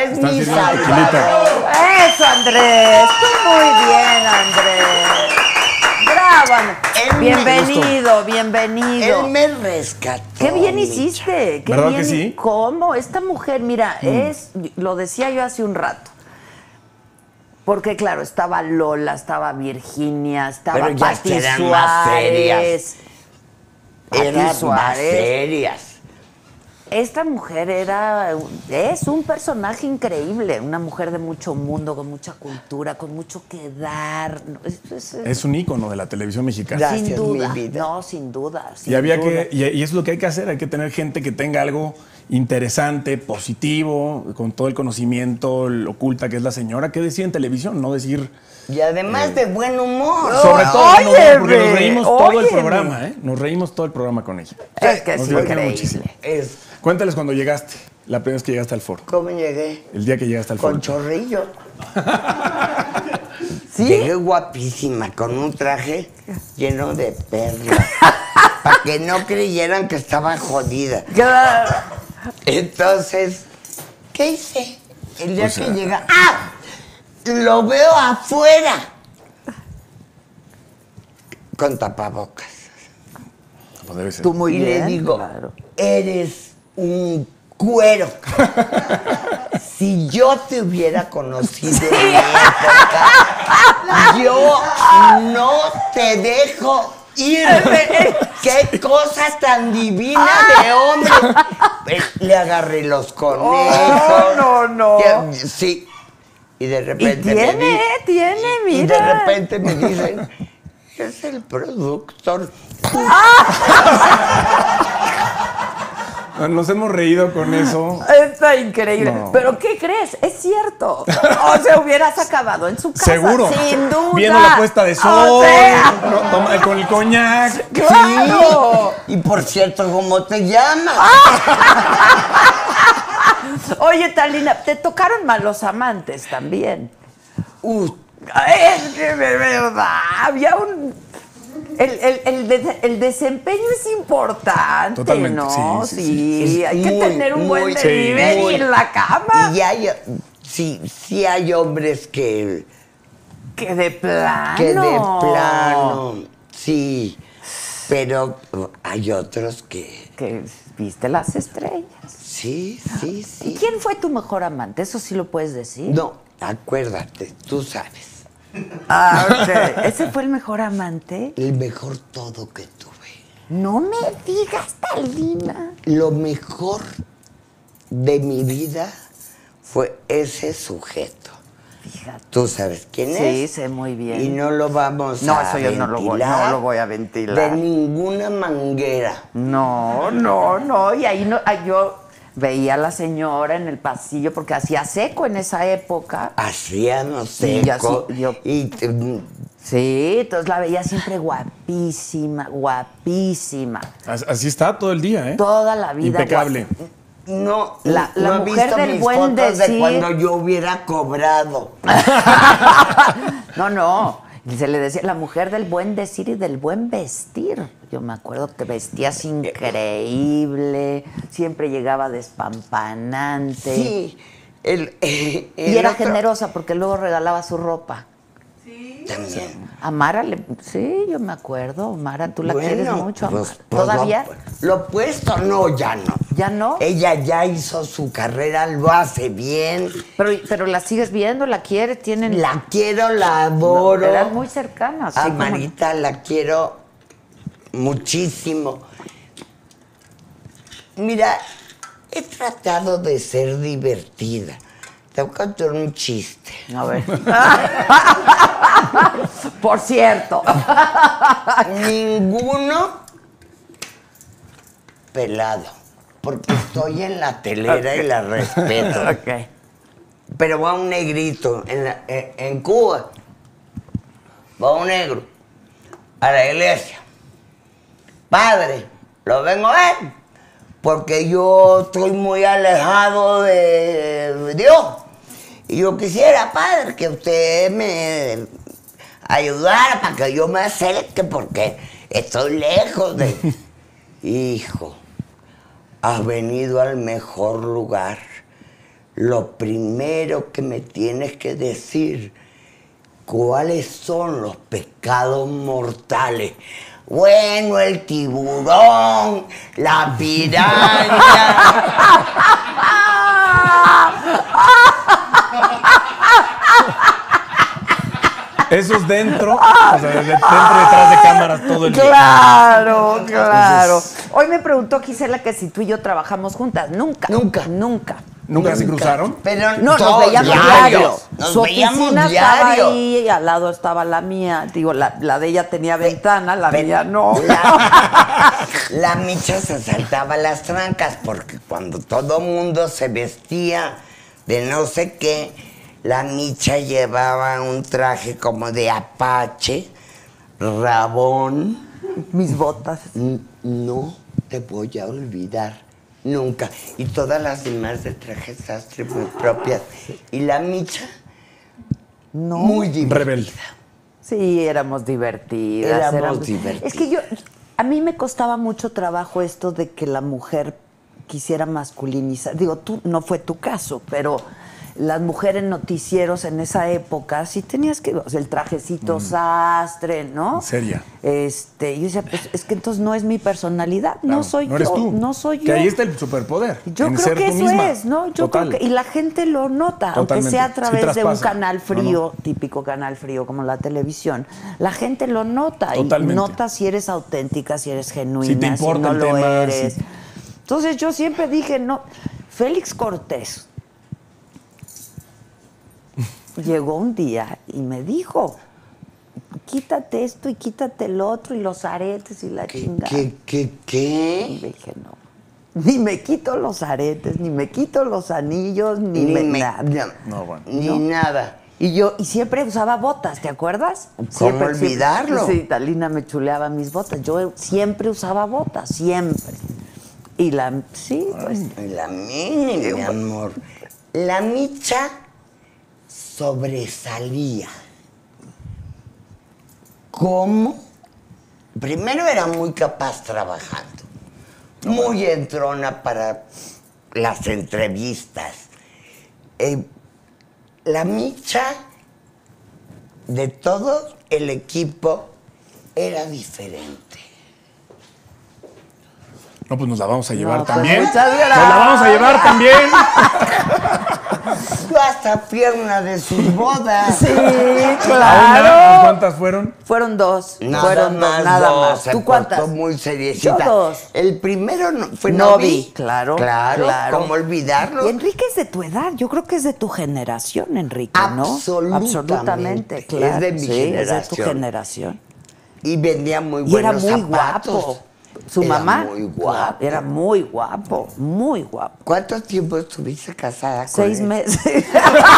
es mi salvador. Eso, Andrés. Tú muy bien, Andrés. Bravo, Andrés. Bienvenido. Él me rescató. Qué bien hiciste. Qué ¿Verdad bien. que sí? ¿Cómo? Esta mujer, mira, lo decía yo hace un rato. Porque, claro, estaba Lola, estaba Virginia, estaba Pero ya Pati eran Suárez. más serias. Eran más Suárez. serias. Esta mujer es un personaje increíble, una mujer de mucho mundo, con mucha cultura, con mucho que dar. Es un ícono de la televisión mexicana. Gracias, sin duda, mi vida. no, sin duda. Y eso es lo que hay que hacer, hay que tener gente que tenga algo interesante, positivo, con todo el conocimiento oculta que es la señora, que decir en televisión, no decir... Y además de buen humor. Sobre todo, óyeme, porque nos reímos todo el óyeme. programa, ¿eh? Nos reímos todo el programa con ella. Es que Nos es divertimos increíble. muchísimo. Es, Cuéntales cuando llegaste, la primera vez que llegaste al foro. ¿Cómo llegué? El día que llegaste al foro. Con chorrillo. ¿Sí? Llegué guapísima, con un traje lleno de perlas. Para que no creyeran que estaba jodida. Claro. Entonces, ¿qué hice? El día O sea, que llega... ¡Ah! Lo veo afuera. Con tapabocas. Pues debe ser. Tú muy Y bien. le digo, claro. eres un cuero. Si yo te hubiera conocido en mi época, yo no te dejo ir. ¡Qué cosa tan divina de hombre! Le agarré los conejos. No. Sí. Y de Y repente tiene, y mira. de repente me dicen, es el productor. Nos hemos reído con eso. Está increíble. No. ¿Pero qué crees? Es cierto. O sea, hubieras acabado en su casa. Seguro. Sin duda. Viendo la puesta de sol, O sea, con el coñac. ¡claro! Y por cierto, ¿cómo te llamas? Oye, Talina, te tocaron malos amantes también. Es que de verdad, había un... El desempeño es importante, Totalmente, ¿no? sí. Hay que muy, tener un buen muy, nivel muy. y en la cama. Y sí hay hombres que Que de plano. Sí. Pero hay otros que Que viste las estrellas. sí. ¿Y quién fue tu mejor amante? ¿Eso sí lo puedes decir? No, acuérdate, tú sabes. Ah, ok. ¿Ese fue el mejor amante? El mejor todo que tuve. No me digas, Talina. Lo mejor de mi vida fue ese sujeto. Fíjate. ¿Tú sabes quién es? Sí, sé muy bien. Y no lo vamos No, a eso yo no lo voy a ventilar. De ninguna manguera. No. Y ahí no, yo veía a la señora en el pasillo porque hacía seco en esa época. Hacíamos Sí, seco. yo- Y Sí, entonces la veía siempre guapísima. Así está todo el día, ¿eh? Toda la vida. Impecable. no, La no he mujer visto del mis buen fotos decir. de cuando yo hubiera cobrado. No. Se le decía la mujer del buen decir y del buen vestir. Yo me acuerdo que vestías increíble, siempre llegaba despampanante. Sí. Y era generosa porque luego regalaba su ropa. También. A Mara, sí, yo me acuerdo. Mara, tú la quieres mucho. Pues, ¿Todavía? Lo opuesto, no, ya no. ¿Ya no? Ella ya hizo su carrera, lo hace bien. Pero la sigues viendo, la quieres, tienen... La quiero, la adoro. Eran muy cercanas. A sí, como- Marita la quiero muchísimo. Mira, he tratado de ser divertida. Te voy a contar un chiste. A ver. Por cierto. Ninguno pelado, porque estoy en la telera y la respeto. Ok. Pero va un negrito en Cuba. Va un negro a la iglesia. Padre, lo vengo a ver porque yo estoy muy alejado de Dios. Y yo quisiera, padre, que usted me ayudara para que yo me acerque porque estoy lejos de... Hijo, has venido al mejor lugar. lo primero que me tienes que decir, ¿cuáles son los pecados mortales? Bueno, el tiburón, la piraña. Eso es dentro, o sea, dentro y detrás de cámaras todo el día. Claro, claro. Hoy me preguntó Gisela que si tú y yo trabajamos juntas. Nunca. Nunca. Nunca. ¿Nunca se cruzaron? Pero No, nos todos veíamos diarios. diario. Nos Su veíamos oficina diario. estaba ahí y al lado estaba la mía. Digo, la de ella tenía ventana, la mía no. La Micha se saltaba las trancas porque cuando todo mundo se vestía de no sé qué, la Micha llevaba un traje como de apache, rabón. Mis botas. No te voy a olvidar. Nunca. Y todas las demás de traje sastre muy propias. Y la Micha, No. muy divertida. Rebelde. Sí, éramos divertidas. Éramos divertidas. Es que a mí me costaba mucho trabajo esto de que la mujer quisiera masculinizar. Digo, no fue tu caso, pero las mujeres noticieros en esa época sí tenías que, o sea, el trajecito sastre, ¿no? Seria. Yo decía, pues es que entonces no es mi personalidad, no soy no eres yo, tú. no soy yo. Que ahí está el superpoder. Yo en creo ser que tú eso misma. es, ¿no? Yo Total. creo que, y la gente lo nota, aunque Totalmente. sea a Sí través de un traspasa. canal frío, No. típico canal frío como la televisión, la gente lo nota. Totalmente. Y nota si eres auténtica, si eres genuina, Si te importa no el lo tema, eres. sí. Entonces yo siempre dije, no, Félix Cortés llegó un día y me dijo, quítate esto y quítate el otro y los aretes y la chingada. Y ¿Qué? dije, no, ni me quito los aretes, ni me quito los anillos, ni nada. No, bueno. Ni nada. Y siempre usaba botas, ¿te acuerdas? ¿Cómo Siempre, olvidarlo? Sí, Talina me chuleaba mis botas. Yo siempre usaba botas, siempre. Y pues. La Mini, mi amor. La Micha sobresalía. ¿Cómo? Primero era muy capaz trabajando. Muy entrona para las entrevistas. La Micha, de todo el equipo, era diferente. No, pues nos la vamos a llevar No, pues, también. muchas gracias. Nos la vamos a llevar también. Yo hasta fui a una de sus bodas. Sí, ¿A claro. ¿Cuántas fueron? Fueron dos. Nada Fueron más dos, nada dos. más. Se ¿Tú cuántas? portó muy seriecita. Yo dos. El primero fue Novi, Novi. claro. Claro, ¿cómo olvidarlo? Y Enrique es de tu edad, yo creo que es de tu generación, Enrique, ¿no? Absolutamente. Absolutamente, claro. Es de mi sí, es de tu generación. generación. Y vendía muy Y era buenos muy zapatos. guapo. Su Era mamá muy guapo. era muy guapo, muy guapo. ¿Cuánto tiempo estuviste casada con 6 él? meses.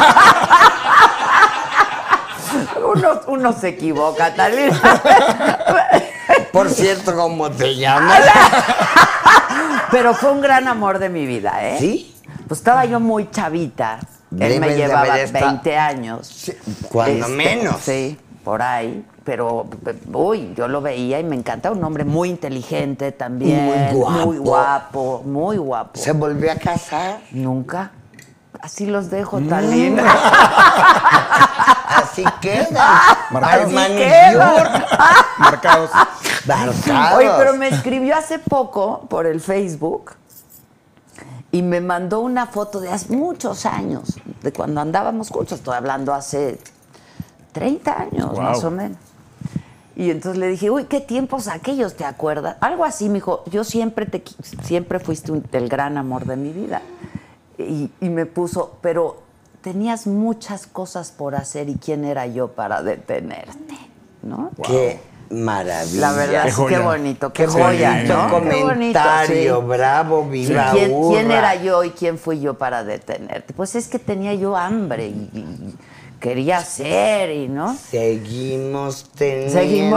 uno se equivoca, Talina. Por cierto, ¿cómo te llamas? Pero fue un gran amor de mi vida, ¿eh? ¿Sí? Pues estaba yo muy chavita. Él Debes me de llevaba haber estado- 20 años. Sí, cuando menos. Sí, por ahí. Pero, uy, yo lo veía y me encanta. Un hombre muy inteligente también. Muy guapo. Muy guapo, muy guapo. ¿Se volvió a casar? Nunca. Así los dejo, Talina. Así queda. Marcados. Al Así manicure. Marcados. Marcados. Oye, pero me escribió hace poco por el Facebook y me mandó una foto de hace muchos años, de cuando andábamos juntos. Estoy hablando hace 30 años, Wow. más o menos. Y entonces le dije, uy, qué tiempos aquellos, ¿te acuerdas? Algo así, me dijo, yo siempre fuiste el gran amor de mi vida. Y me puso, pero tenías muchas cosas por hacer y quién era yo para detenerte, ¿no? Qué maravilla. La verdad, Qué es joya. qué bonito, qué Qué joya, bonito ¿no? Qué bonito, comentario, sí. bravo, viva ¿Quién hurra. era yo y quién fui yo para detenerte? Pues es que tenía yo hambre y quería ser y, ¿no? Seguimos teniendo.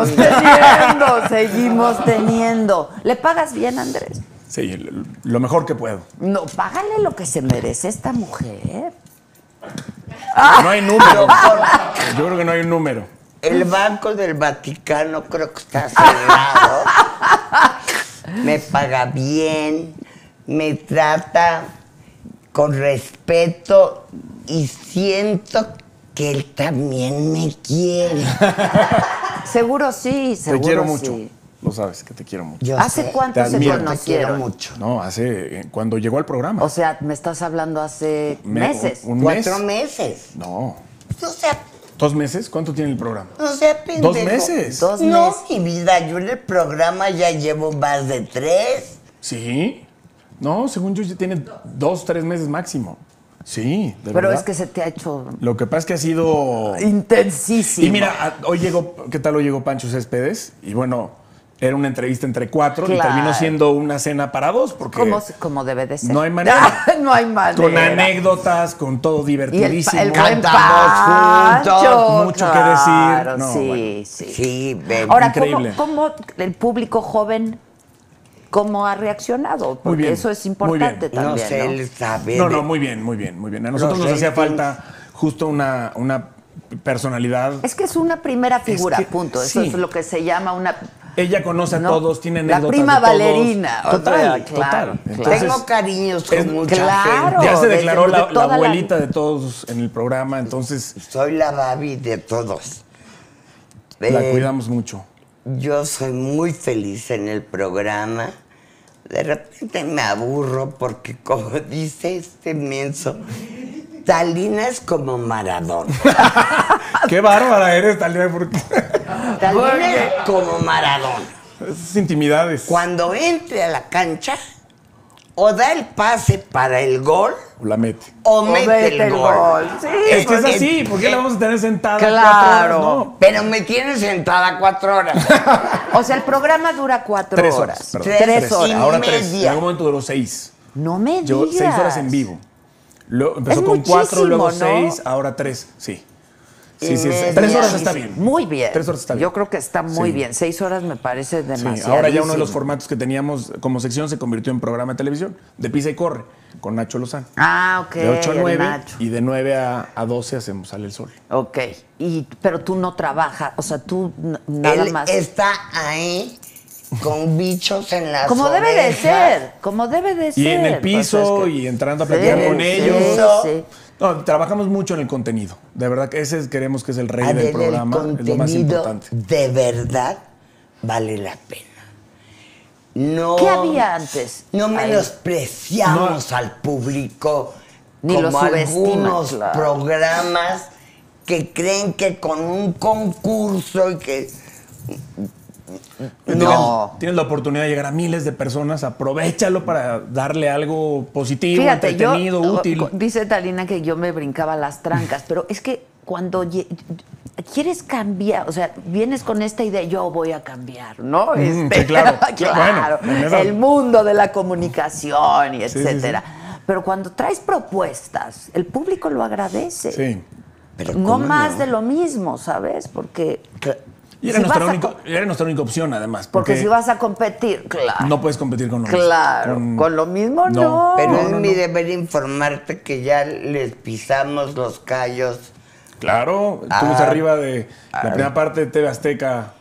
Seguimos teniendo. ¿Le pagas bien, Andrés? Sí, lo mejor que puedo. No, págale lo que se merece esta mujer. No hay número. Yo creo que no hay un número. El Banco del Vaticano creo que está cerrado. Me paga bien, me trata con respeto y siento que él también me quiere. Seguro sí, seguro Te quiero mucho. sí. Lo sabes, que te quiero mucho. Yo ¿Hace sé, cuánto te se admiro. te quiero conocieron? mucho. No, hace... cuando llegó al programa. O sea, me estás hablando hace meses. Un mes. 4 meses. No. No sea, 2 meses. ¿Cuánto tiene el programa? no sea pendejo. 2 meses. 2 No, meses. mi vida, yo en el programa ya llevo más de 3. Sí. No, según yo ya tiene 2, 3 meses máximo. Sí, de Pero verdad. es que se te ha hecho Lo que pasa es que ha sido... intensísimo. Y mira, hoy llegó, ¿qué tal hoy llegó Pancho Céspedes? Y bueno, era una entrevista entre 4 y Claro. terminó siendo una cena para 2 porque Como debe de ser. no hay manera. No hay manera. con anécdotas, con todo divertidísimo. el buen Cantamos juntos, Pancho, mucho que decir. claro, No, sí, bueno. sí. Sí, ven. Ahora, Increíble. ¿cómo el público joven cómo ha reaccionado? Porque bien, eso es muy importante bien. también, no sé, ¿no? él sabe. No, de- no, muy bien, muy bien, muy bien. A nosotros Los nos hacía ratings. falta justo una personalidad. Es que es una primera figura, que- punto. Eso sí. es lo que se llama una... Ella conoce a ¿no? todos, tiene La anécdotas prima de todos. Ballerina. O Total, sea, total. claro, Entonces, Tengo cariños con es- mucha claro. gente. ya se desde declaró la toda la- abuelita de todos en el programa, entonces Soy la Babi de todos. la Eh, cuidamos mucho. Yo soy muy feliz en el programa. De repente me aburro porque, como dice este menso, Talina es como Maradona. Qué bárbara eres, Talía, porque Talina es como Maradona. esas intimidades. Cuando entre a la cancha, o da el pase para el gol, La mete. o mete el gol. Sí, Es que es porque- así, ¿por qué la vamos a tener sentada Claro. 4 horas? No. Pero me tiene sentada 4 horas. O sea, el programa dura 4 3 horas. horas. Perdón. 3 horas. y Ahora 3. En media. algún momento duró 6. No me Yo digas. 6 horas en vivo. Luego, empezó Es con 4, luego muchísimo, ¿no? 6, ahora 3. Sí. Y Sí, sí. media. 3 horas está bien. Muy bien. 3 horas está bien. Yo creo que está muy Sí. bien. 6 horas me parece Sí, demasiado. ahora ya uno de los formatos que teníamos como sección se convirtió en programa de televisión, de Pisa y Corre, con Nacho Lozano. Ah, ok. De 8 a el 9 Nacho. y de 9 a 12 hacemos Sale el Sol. Ok. Pero tú no trabajas, o sea, tú nada Él más. está ahí con bichos en las Como debe de orejas. ser, como debe de ser. Y en el Pues piso es que- y entrando a Sí, platicar con sí, ellos. sí. No, trabajamos mucho en el contenido. De verdad que ese queremos que es el rey A del ver, programa. el Es lo más contenido importante. de verdad vale la pena. No, ¿Qué había antes? No Ahí. menospreciamos al público Ni lo como subestima, algunos claro. programas que creen que con un concurso y que... No. Tienes la oportunidad de llegar a miles de personas, aprovechalo para darle algo positivo, Fíjate, entretenido, útil. Dice Talina que yo me brincaba las trancas, pero es que cuando quieres cambiar, o sea, vienes con esta idea, yo voy a cambiar, ¿no? Sí, claro. Claro, Bueno, en esa- el mundo de la comunicación y sí, etcétera. Pero cuando traes propuestas, el público lo agradece. Sí. Pero No ¿cómo más no? de lo mismo, ¿sabes? Porque Y era, si nuestra, vas a era nuestra única opción, además. porque si vas a competir, claro. no puedes competir con lo mismo. Claro, con lo mismo no. Pero No, es no, mi no. deber informarte que ya les pisamos los callos. Claro, estuvimos arriba de la primera parte de TV Azteca.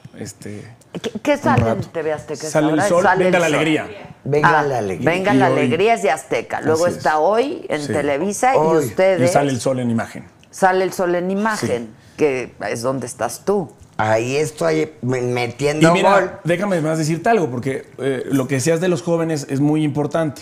¿Qué sale en rato. TV Azteca? Sale el ahora? sol, Sale venga el la sol. alegría. Venga la alegría. Venga Y la hoy- alegría es de Azteca. Luego Así es. está hoy en Sí. Televisa Hoy. y ustedes. Y sale el sol en imagen. Sale el sol en imagen, que es donde estás tú. Ahí estoy Y metiendo mira, gol. déjame más decirte algo, porque lo que decías de los jóvenes es muy importante.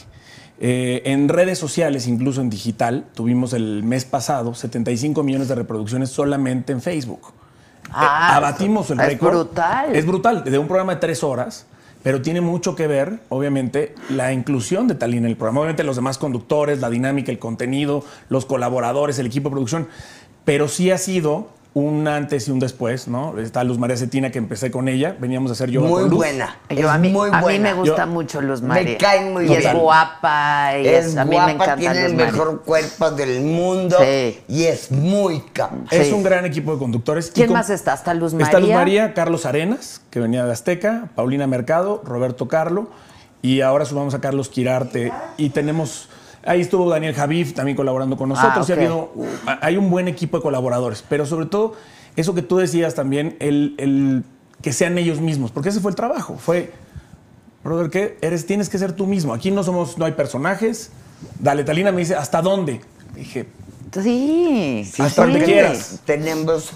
En redes sociales, incluso en digital, tuvimos el mes pasado 75 millones de reproducciones solamente en Facebook. Abatimos el es récord. brutal. Es brutal, de un programa de 3 horas, pero tiene mucho que ver, obviamente, la inclusión de Talina en el programa. Obviamente los demás conductores, la dinámica, el contenido, los colaboradores, el equipo de producción, pero sí ha sido un antes y un después, ¿no? Está Luz María Cetina, que empecé con ella, veníamos a hacer yoga Muy con Luz. buena. Yo, es a mí buena. me gusta Yo- mucho Luz Me María. cae muy y bien. es guapa. Y Es a mí guapa, me encanta tiene Luz el María. mejor cuerpo del mundo Sí. y es muy capaz. Es Sí. un gran equipo de conductores. ¿Quién Y con- más está? ¿Está Luz María? Está Luz María, Carlos Arenas, que venía de Azteca, Paulina Mercado, Roberto Carlo, y ahora sumamos a Carlos Quirarte. Y tenemos, ahí estuvo Daniel Javif también colaborando con nosotros. Y ok. hay un buen equipo de colaboradores, pero sobre todo, eso que tú decías también, el que sean ellos mismos, porque ese fue el trabajo. Fue, brother, ¿qué eres? Tienes que ser tú mismo. Aquí no hay personajes, Dale, Talina me dice, ¿hasta dónde? Dije, Sí, hasta donde quieras. Tenemos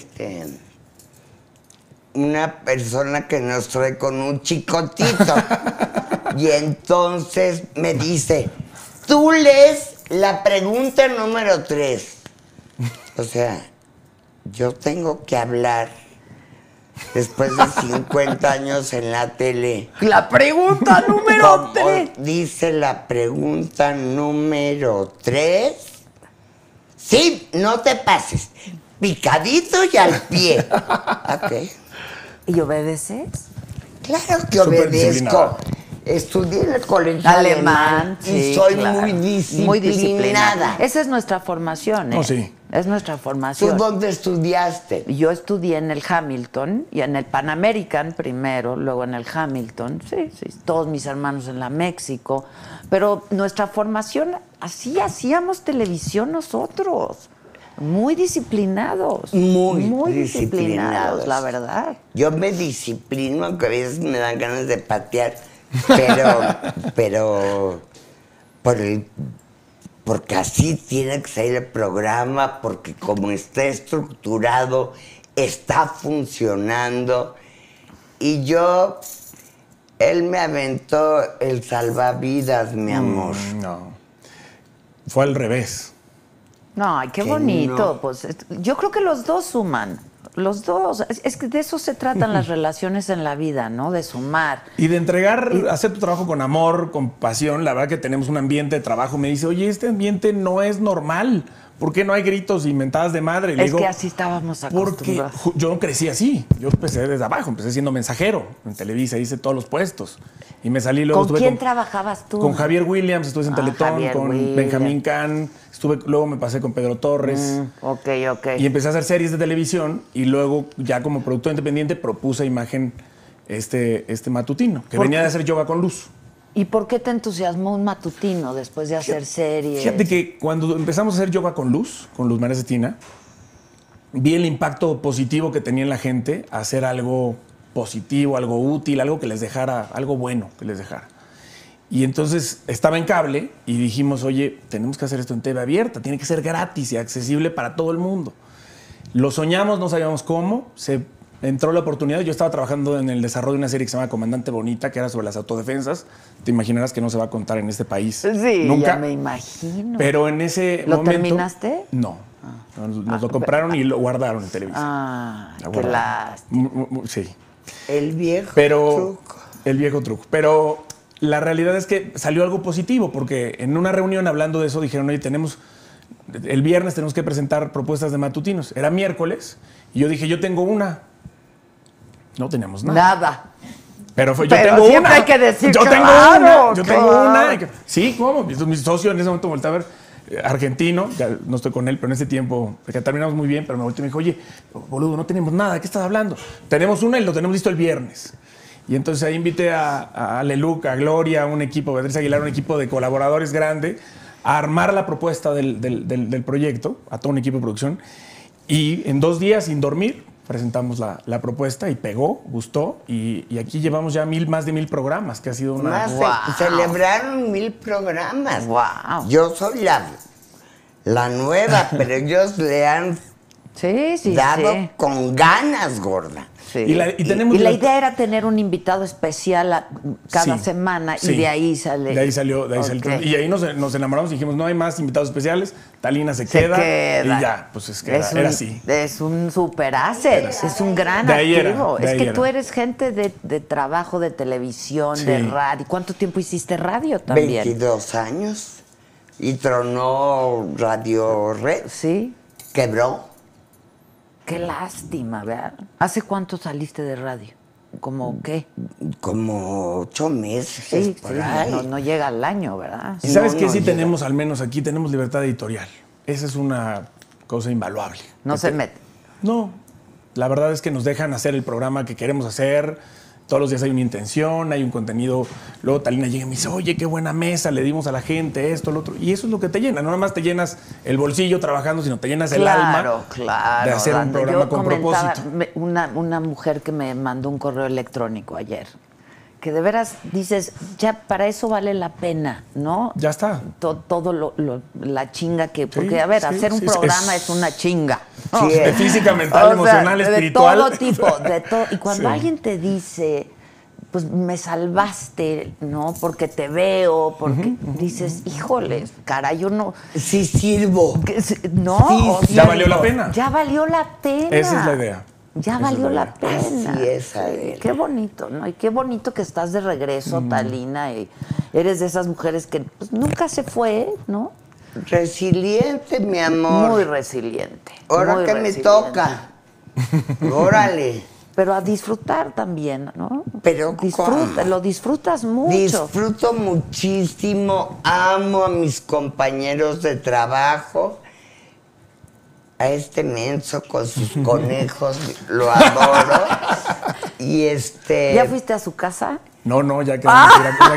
una persona que nos trae con un chicotito. Y entonces me dice, tú lees la pregunta número 3. O sea, yo tengo que hablar después de 50 años en la tele. La pregunta número 3. Dice la pregunta número 3. Sí, no te pases. Picadito y al pie. Ok. ¿Y obedeces? Claro que Súper obedezco. disciplinada. Estudié en el colegio Alemán, y sí, soy claro. muy disciplinada. Esa es nuestra formación, ¿eh? Oh, sí. Es nuestra ¿Tú formación. dónde estudiaste? Yo estudié en el Hamilton y en el Pan American primero, luego en el Hamilton, sí, todos mis hermanos en la México, pero nuestra formación, así hacíamos televisión nosotros, muy disciplinados. Muy disciplinados, la verdad. Yo me disciplino, aunque a veces me dan ganas de patear, pero porque así tiene que ser el programa, porque como está estructurado, está funcionando. Y él me aventó el salvavidas, mi amor. No. Fue al revés. No, ay, qué Que bonito. no. Pues yo creo que los dos suman. Los dos. Es que de eso se tratan las relaciones en la vida, ¿no? De sumar. Y de entregar, hacer tu trabajo con amor, con pasión. La verdad que tenemos un ambiente de trabajo. Me dice, oye, este ambiente no es normal. ¿Por qué no hay gritos y mentadas de madre? Le Es digo, que así estábamos porque acostumbrados. yo crecí así. Yo empecé desde abajo. Empecé siendo mensajero en Televisa. Hice todos los puestos. Y me salí luego. ¿Con quién trabajabas tú? Con Javier Williams. Estuve en Teletón. Javier Con Williams. Benjamín Can. Luego me pasé con Pedro Torres. Ok. Y empecé a hacer series de televisión. Y luego, ya como productor independiente, propuse a Imagen este matutino. Que venía de hacer Yoga con Luz. ¿Y por qué te entusiasmó un matutino después de hacer series? Fíjate que cuando empezamos a hacer Yoga con Luz María Cetina, vi el impacto positivo que tenía en la gente hacer algo positivo, algo útil, algo que les dejara, algo bueno que les dejara. Y entonces estaba en cable y dijimos, oye, tenemos que hacer esto en TV abierta, tiene que ser gratis y accesible para todo el mundo. Lo soñamos, no sabíamos cómo, se entró la oportunidad. Yo estaba trabajando en el desarrollo de una serie que se llama Comandante Bonita, que era sobre las autodefensas. Te imaginarás que no se va a contar en este país. Sí, nunca. ya me imagino. Pero en ese ¿Lo momento... terminaste? No. Nos lo compraron y lo guardaron en televisión. Qué lástima. Sí. El viejo truco. El viejo truco. Pero la realidad es que salió algo positivo, porque en una reunión hablando de eso dijeron, oye, el viernes tenemos que presentar propuestas de matutinos. Era miércoles y yo dije, yo tengo una. No teníamos nada. Nada. Pero yo Pero tengo siempre una. hay que decir, yo tengo claro, una. Yo tengo claro. una. Sí, ¿cómo? Mi socio en ese momento volteó a ver, argentino, ya no estoy con él, pero en ese tiempo, porque terminamos muy bien, pero me volteó y me dijo, oye, boludo, no tenemos nada, ¿de qué estás hablando? Tenemos una y lo tenemos listo el viernes. Y entonces ahí invité a Aleluca, a Gloria, a un equipo, a Beatriz Aguilar, un equipo de colaboradores grande, a armar la propuesta del proyecto, a todo un equipo de producción. Y en 2 días, sin dormir, presentamos la propuesta y pegó, gustó. Y aquí llevamos ya más de 1000 programas, que ha sido una... Más celebraron 1000 programas. Wow. Yo soy la nueva, pero ellos le han Sí. dado con ganas, gorda. Sí. Y tenemos la la- idea era tener un invitado especial cada Sí, semana sí. y de ahí sale. De ahí salió. Ok. Y ahí nos enamoramos y dijimos, no hay más invitados especiales, Talina se Se queda. queda. Y ya, pues es que era así. Es un super asset, es un gran De ahí era, activo. de Es ahí que era. tú eres gente de trabajo, de televisión, Sí. de radio. ¿Cuánto tiempo hiciste radio también? 22 años. Y tronó Radio Red. Sí. Quebró. Qué lástima, ¿verdad? ¿Hace cuánto saliste de radio? ¿Cómo qué? Como 8 meses Sí, por ahí. no llega al año, ¿verdad? Y sabes No, que no sí llega. tenemos, al menos aquí, tenemos libertad editorial. Esa es una cosa invaluable. No se mete. No, la verdad es que nos dejan hacer el programa que queremos hacer. Todos los días hay una intención, hay un contenido. Luego Talina llega y me dice, oye, qué buena mesa, le dimos a la gente esto, lo otro. Y eso es lo que te llena. No nada más te llenas el bolsillo trabajando, sino te llenas el alma Claro, de hacer un programa Yo con comentaba, propósito. una mujer que me mandó un correo electrónico ayer, que de veras dices, ya para eso vale la pena, ¿no? Ya está. Todo la chinga que... Porque, a ver, hacer un programa es una chinga. Sí, De física, mental, emocional, espiritual. De todo tipo, de todo. Y cuando alguien te dice, pues me salvaste, ¿no? Porque te veo, porque dices, híjole, caray, yo no... Sí sirvo. No, Sí, ya valió la pena. Ya valió la pena. Esa es la idea. Ya valió la pena. Así es, Adela. Qué bonito, ¿no? Y qué bonito que estás de regreso, Talina, y eres de esas mujeres que pues, nunca se fue, ¿no? Resiliente, mi amor. Muy resiliente. Ahora muy que me resiliente. toca. Órale. Pero a disfrutar también, ¿no? Pero disfruta, ¿cómo? lo disfrutas mucho. Disfruto muchísimo, amo a mis compañeros de trabajo. A este menso con sus conejos, lo adoro. Y ¿Ya fuiste a su casa? No, ya quedamos.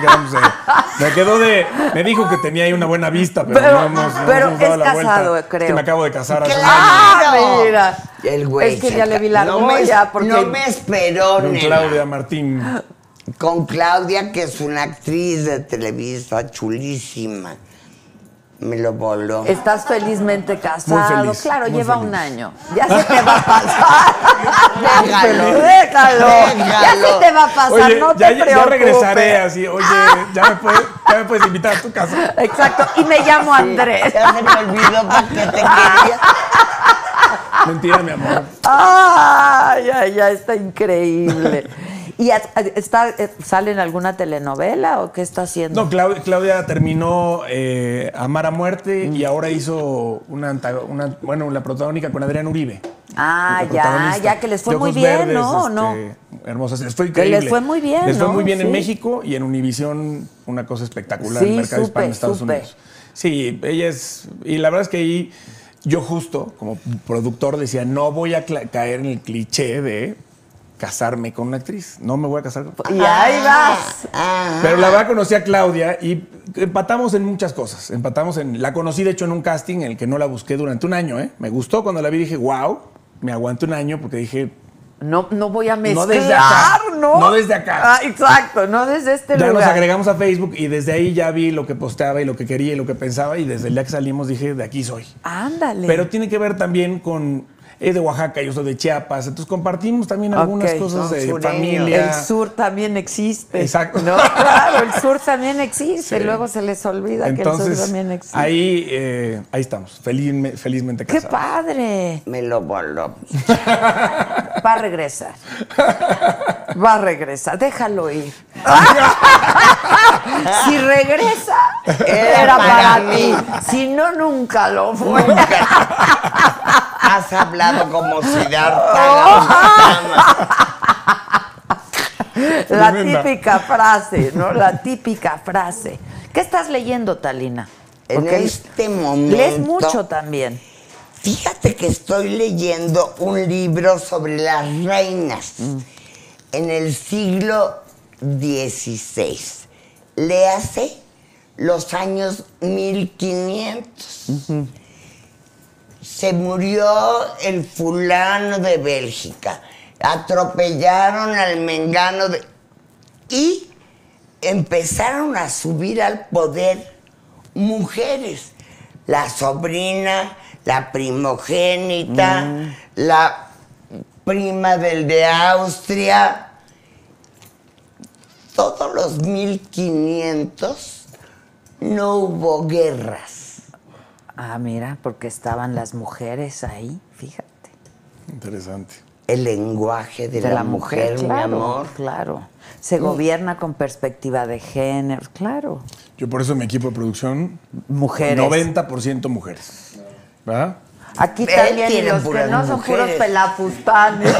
Me dijo que tenía ahí una buena vista, pero no hemos es dado la casado, vuelta. creo. Es que me acabo de casar hace un año. ¡Ah, mira! El güey Es que se ya le vi la no me, argolla, porque... no me esperó, Con nena. Claudia Martín. Con Claudia, que es una actriz de Televisa chulísima. Me lo voló. Estás felizmente casado. Muy feliz, Claro, muy lleva feliz. un año. Ya se te va a pasar. Déjalo. Déjalo. Ya se te va a pasar, Oye, no te ya preocupes. regresaré así. Oye, ya me puedes invitar a tu casa. Exacto. Y me llamo Andrés. Ya se me olvidó para qué te quería. Mentira, mi amor. Ay, está increíble. ¿Y sale en alguna telenovela o qué está haciendo? No, Claudia terminó Amar a Muerte y ahora hizo la protagónica con Adrián Uribe. Ah, la protagonista, ya que les fue de muy ojos bien, verdes, ¿no? Hermosas. Les fue Que increíble. les fue muy bien, Les fue ¿no? muy bien en Sí. México y en Univisión una cosa espectacular Sí, en el mercado supe, hispano de Estados supe. Unidos. Sí, ella es... Y la verdad es que ahí yo justo, como productor, decía, no voy a caer en el cliché de casarme con una actriz. No me voy a casar con... Y ahí vas. Pero la verdad conocí a Claudia y empatamos en muchas cosas. La conocí de hecho en un casting en el que no la busqué durante un año, ¿eh? Me gustó cuando la vi, dije, wow, me aguanté un año porque dije... No voy a mezclar, No desde acá. ¿no? No desde acá. Ah, exacto, no desde este Ya lugar. nos agregamos a Facebook y desde ahí ya vi lo que posteaba y lo que quería y lo que pensaba y desde el día que salimos dije, de aquí soy. Ándale. Pero tiene que ver también con... Es de Oaxaca, yo soy de Chiapas, entonces compartimos también algunas Ok, cosas son de sureños. familia. El sur también existe. Exacto. No, claro, el sur también existe. Sí. Luego se les olvida que el Entonces, sur también existe. ahí estamos, felizmente ¡Qué casados. padre! Me lo voló. Va a regresar. Va a regresar. Déjalo ir. Si regresa, era para ti. Si no, nunca lo fue. Has hablado como Siddhartha La Tremenda. típica frase, ¿no? La típica frase. ¿Qué estás leyendo, Talina? En Porque este momento. lees mucho también. Fíjate que estoy leyendo un libro sobre las reinas en el siglo XVI. Léase los años 1500. Se murió el fulano de Bélgica. Atropellaron al mengano de... Y empezaron a subir al poder mujeres. La sobrina, la primogénita, la prima del de Austria. Todos los 1500 no hubo guerras. Ah, mira, porque estaban las mujeres ahí, fíjate. Interesante. El lenguaje de la mujer, mi claro, amor. Claro. Se gobierna con perspectiva de género, claro. Yo por eso en mi equipo de producción, Mujeres. 90% mujeres. ¿Verdad? Aquí Él también, y tiene los que puras no son puros mujeres. pelafustanes.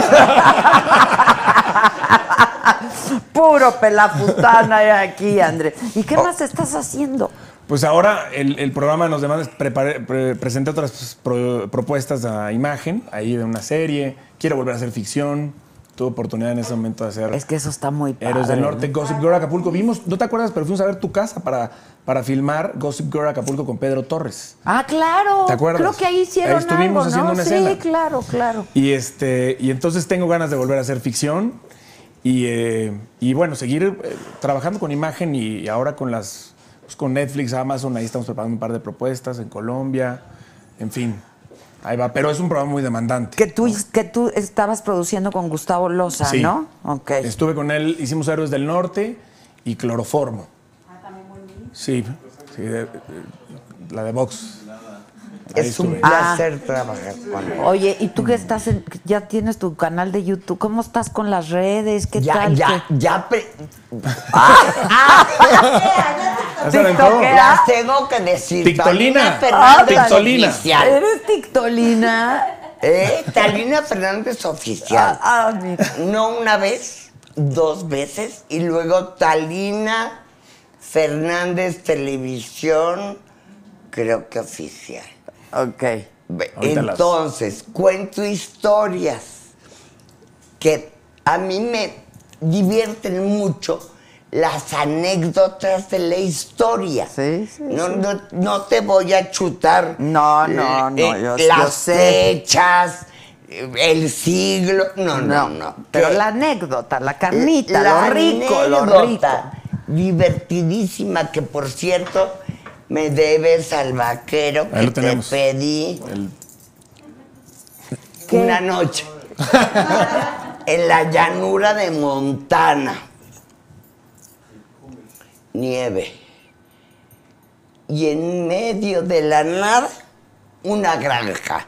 Puro pelafustán hay aquí, Andrés. ¿Y qué más estás haciendo? Pues ahora el programa nos demanda, presenté otras propuestas a imagen, ahí de una serie, quiero volver a hacer ficción, tuve oportunidad en ese momento de hacer Es que eso está muy padre. Héroes del Norte, ¿no? Gossip Girl Acapulco. Vimos, no te acuerdas, pero fuimos a ver tu casa para filmar Gossip Girl Acapulco con Pedro Torres. Ah, claro. ¿Te acuerdas? Creo que ahí hicieron Ahí estuvimos algo, haciendo ¿no? una Sí, escena. claro, claro. Y entonces tengo ganas de volver a hacer ficción. Y bueno, seguir trabajando con imagen y ahora con pues con Netflix, Amazon, ahí estamos preparando un par de propuestas en Colombia, en fin, ahí va. Pero es un programa muy demandante. Que tú estabas produciendo con Gustavo Loza, Sí. ¿no? Ok. Estuve con él, hicimos Héroes del Norte y Cloroformo. También muy bien. Sí, la de box. Ahí Es un estuve. placer trabajar con él. Oye, ¿y tú que estás ya tienes tu canal de YouTube? ¿Cómo estás con las redes? ¿Qué tal? ¿Ya se aventó? TikTokera. Las tengo que decir. Tictolina. Talina Fernández Tictolina. Oficial. ¿Eres tictolina? Talina Fernández Oficial. Mira. No una vez, 2 veces. Y luego Talina Fernández Televisión, creo que oficial. Ok. Ahorita Entonces, cuento historias que a mí me divierten mucho, las anécdotas de la historia. Sí, sí, No te voy a chutar No, yo las sé. fechas, el siglo. No. Pero Que la anécdota, la carnita, la lo rico. anécdota divertidísima, que por cierto me debes al vaquero Ahí que lo te tenemos. pedí ¿Qué? una noche en la llanura de Montana. Nieve. Y en medio de la nada, una granja.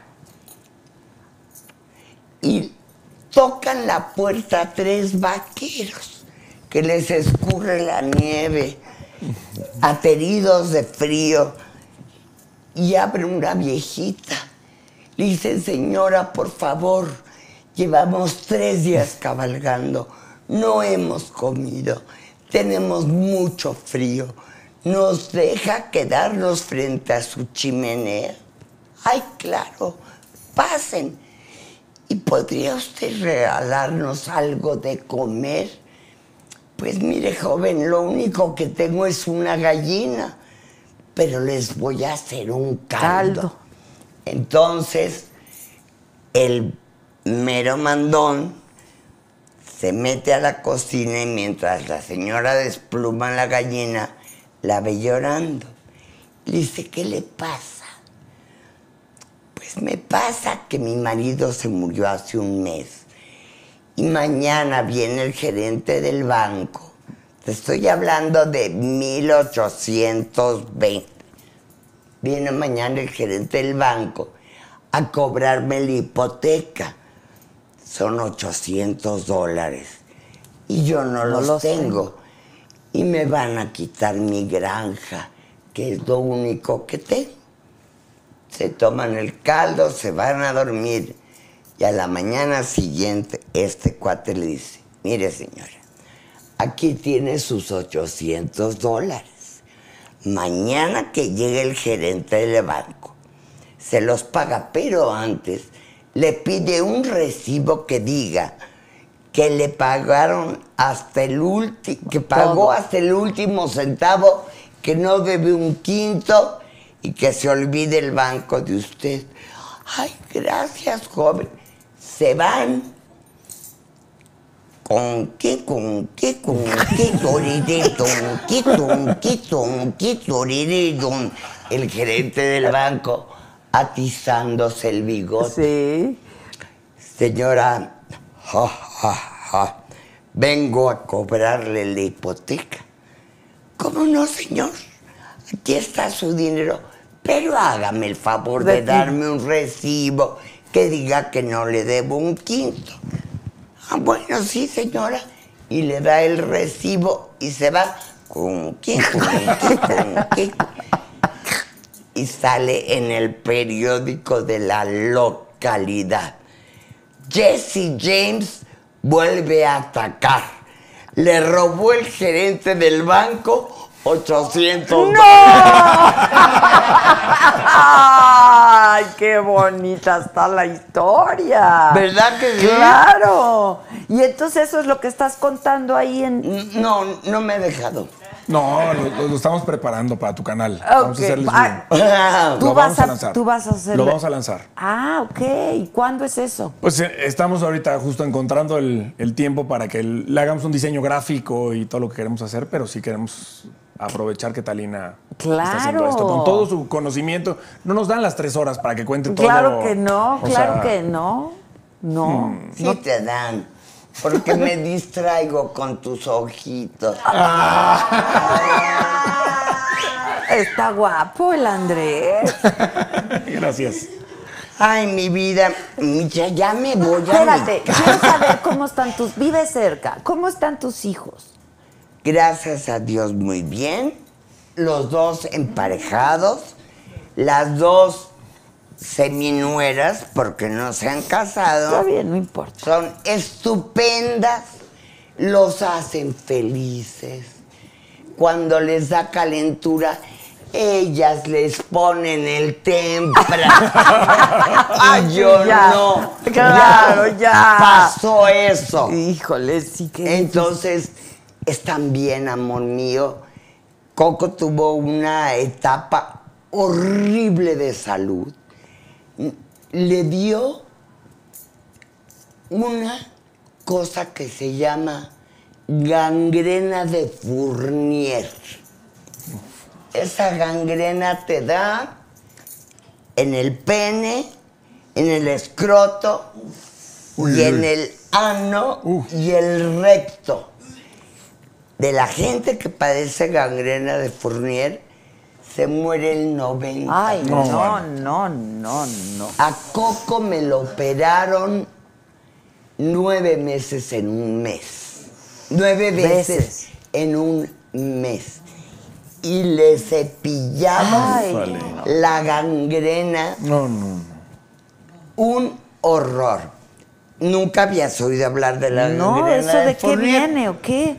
Y tocan la puerta 3 vaqueros que les escurre la nieve, ateridos de frío. Y abre una viejita. Le dice, señora, por favor, llevamos 3 días cabalgando, no hemos comido, tenemos mucho frío. ¿Nos deja quedarnos frente a su chimenea? Ay, claro, pasen. ¿Y podría usted regalarnos algo de comer? Pues mire, joven, lo único que tengo es una gallina, pero les voy a hacer un caldo. Entonces, el mero mandón se mete a la cocina y mientras la señora despluma la gallina, la ve llorando. Le dice, ¿qué le pasa? Pues me pasa que mi marido se murió hace un mes y mañana viene el gerente del banco. Te estoy hablando de 1820. Viene mañana el gerente del banco a cobrarme la hipoteca. Son $800 y yo no los tengo. Y me van a quitar mi granja, que es lo único que tengo. Se toman el caldo, se van a dormir y a la mañana siguiente este cuate le dice, mire señora, aquí tiene sus $800. Mañana que llegue el gerente del banco, se los paga, pero antes le pide un recibo que diga que le pagaron hasta el último, que pagó hasta el último centavo, que no debe un quinto y que se olvide el banco de usted. Ay, gracias, joven. Se van. ¿Con qué? El gerente del banco atizándose el bigote. Sí. Señora, vengo a cobrarle la hipoteca. ¿Cómo no, señor? Aquí está su dinero, pero hágame el favor de darme un recibo que diga que no le debo un quinto. Ah, bueno, sí, señora. Y le da el recibo y se va con qué. Y sale en el periódico de la localidad. Jesse James vuelve a atacar. Le robó el gerente del banco $800. ¡No! ¡Ay, qué bonita está la historia! ¿Verdad que sí? ¡Claro! Y entonces eso es lo que estás contando ahí en... No me he dejado. No, lo estamos preparando para tu canal. Vamos a hacerles Tú Lo vas vamos a lanzar. Tú vas a hacer. Lo vamos a lanzar. Ah, ok. ¿Y cuándo es eso? Pues estamos ahorita justo encontrando el tiempo para que le hagamos un diseño gráfico y todo lo que queremos hacer, pero sí queremos aprovechar que Talina está haciendo Claro. esto. Con todo su conocimiento. No nos dan las 3 horas para que cuente todo. Claro que no, O claro sea, que no. No. Sí te dan. Porque me distraigo con tus ojitos. Está guapo el Andrés. Gracias. Ay, mi vida, ya me voy a mi Espérate, casa. quiero saber cómo están vives cerca, ¿cómo están tus hijos? Gracias a Dios, muy bien. Los 2 emparejados, las 2 seminueras, porque no se han casado. Está bien, no importa. Son estupendas, los hacen felices. Cuando les da calentura, ellas les ponen el tempra. Ay, yo Ya, no. claro, ya. Pasó eso. Híjole, sí que. Entonces, están bien, amor mío. Coco tuvo una etapa horrible de salud. Le dio una cosa que se llama gangrena de Fournier. Esa gangrena te da en el pene, en el escroto y en el ano y el recto. De la gente que padece gangrena de Fournier, se muere el 90%. Ay, No, no. A Coco me lo operaron 9 meses en un mes. 9 veces en un mes. Y le cepillaba Ay, la gangrena. No. Un horror. Nunca habías oído hablar de la No, gangrena ¿eso de qué Fournier. viene o qué?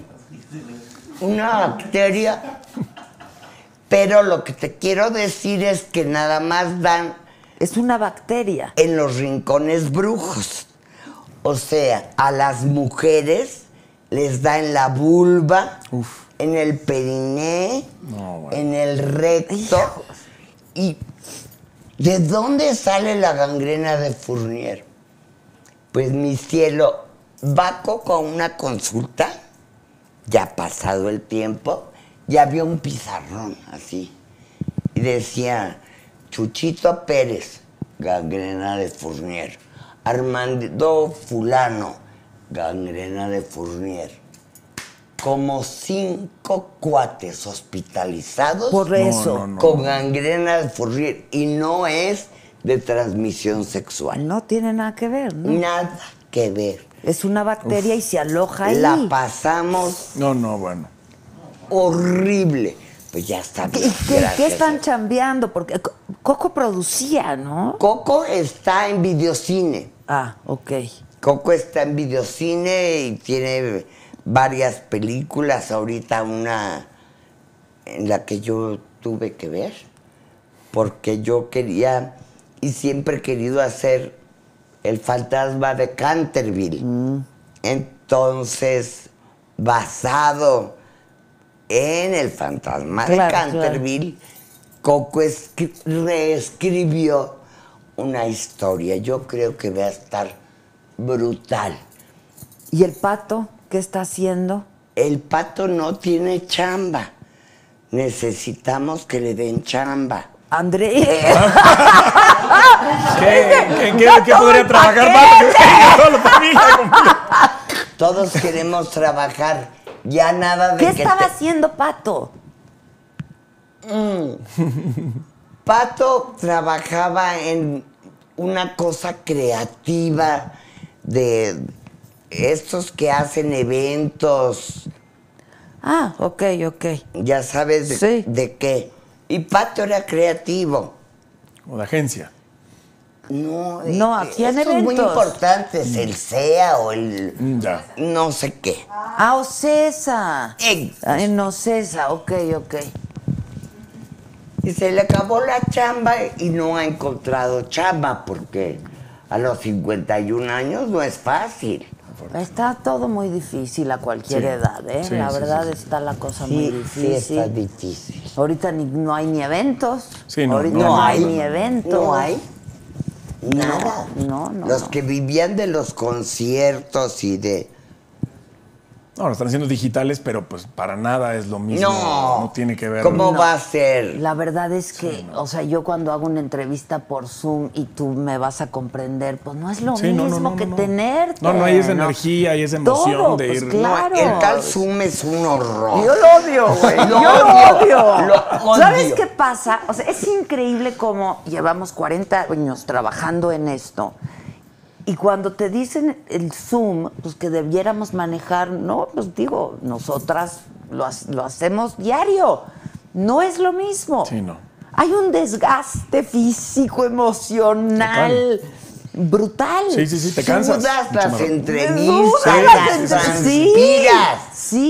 Una bacteria. Pero lo que te quiero decir es que nada más dan Es una bacteria. en los rincones brujos. O sea, a las mujeres les da en la vulva, en el periné, en el recto. ¿Y de dónde sale la gangrena de Fournier? Pues mi cielo, va Coco a una consulta, ya pasado el tiempo, ya había un pizarrón así. Y decía, Chuchito Pérez, gangrena de Fournier. Armando Fulano, gangrena de Fournier. Como 5 cuates hospitalizados Por eso. con gangrena de Fournier. Y no es de transmisión sexual. No tiene nada que ver, ¿no? Nada que ver. Es una bacteria y se aloja ahí. La pasamos No, bueno. horrible. Pues ya está bien. ¿Qué gracias. están chambeando? Porque Coco producía, ¿no? Coco está en videocine. Ah, ok. Coco está en videocine y tiene varias películas. Ahorita una en la que yo tuve que ver. Porque yo quería y siempre he querido hacer El fantasma de Canterville. Entonces, basado en El fantasma de Claro, Canterville, Coco reescribió una historia. Yo creo que va a estar brutal. ¿Y el pato qué está haciendo? El pato no tiene chamba. Necesitamos que le den chamba. Andrés. ¿Qué podría trabajar más? Toda la familia completa. Todos queremos trabajar. Ya nada de ¿Qué que estaba haciendo Pato? Pato trabajaba en una cosa creativa de estos que hacen eventos, Ah, ok. ya sabes Sí. de qué. Y Pato era creativo. O de agencia. No, No, hacían estos muy eventos. importantes, el CEA o el Ya. no sé qué. Ah, Ocesa. En Ocesa, ok. Y se le acabó la chamba y no ha encontrado chamba porque a los 51 años no es fácil. Está todo muy difícil a cualquier edad, ¿eh? Sí, la sí, verdad sí. está la cosa muy difícil. Sí, está difícil. Ahorita no hay ni eventos. Sí, no, Ahorita no no hay. hay ni eventos. No hay nada. No. Los que vivían de los conciertos y de... No, lo están haciendo digitales, pero pues para nada es lo mismo. No tiene que ver. ¿Cómo No. va a ser? La verdad es que, o sea, yo cuando hago una entrevista por Zoom y tú me vas a comprender, pues no es lo Sí, no, mismo que tenerte. No hay esa energía y esa emoción Todo, de pues, ir. claro. El tal Zoom es un horror. Yo lo odio, güey. Lo Yo odio. lo odio. Lo odio. ¿Sabes qué pasa? O sea, es increíble cómo llevamos 40 años trabajando en esto. Y cuando te dicen el Zoom, pues que debiéramos manejar, no, pues digo, nosotras lo hacemos diario. No es lo mismo. Sí, no. Hay un desgaste físico, emocional, brutal. Sí, te cansas. Sudas Mucho las más. entrevistas, las transpiras.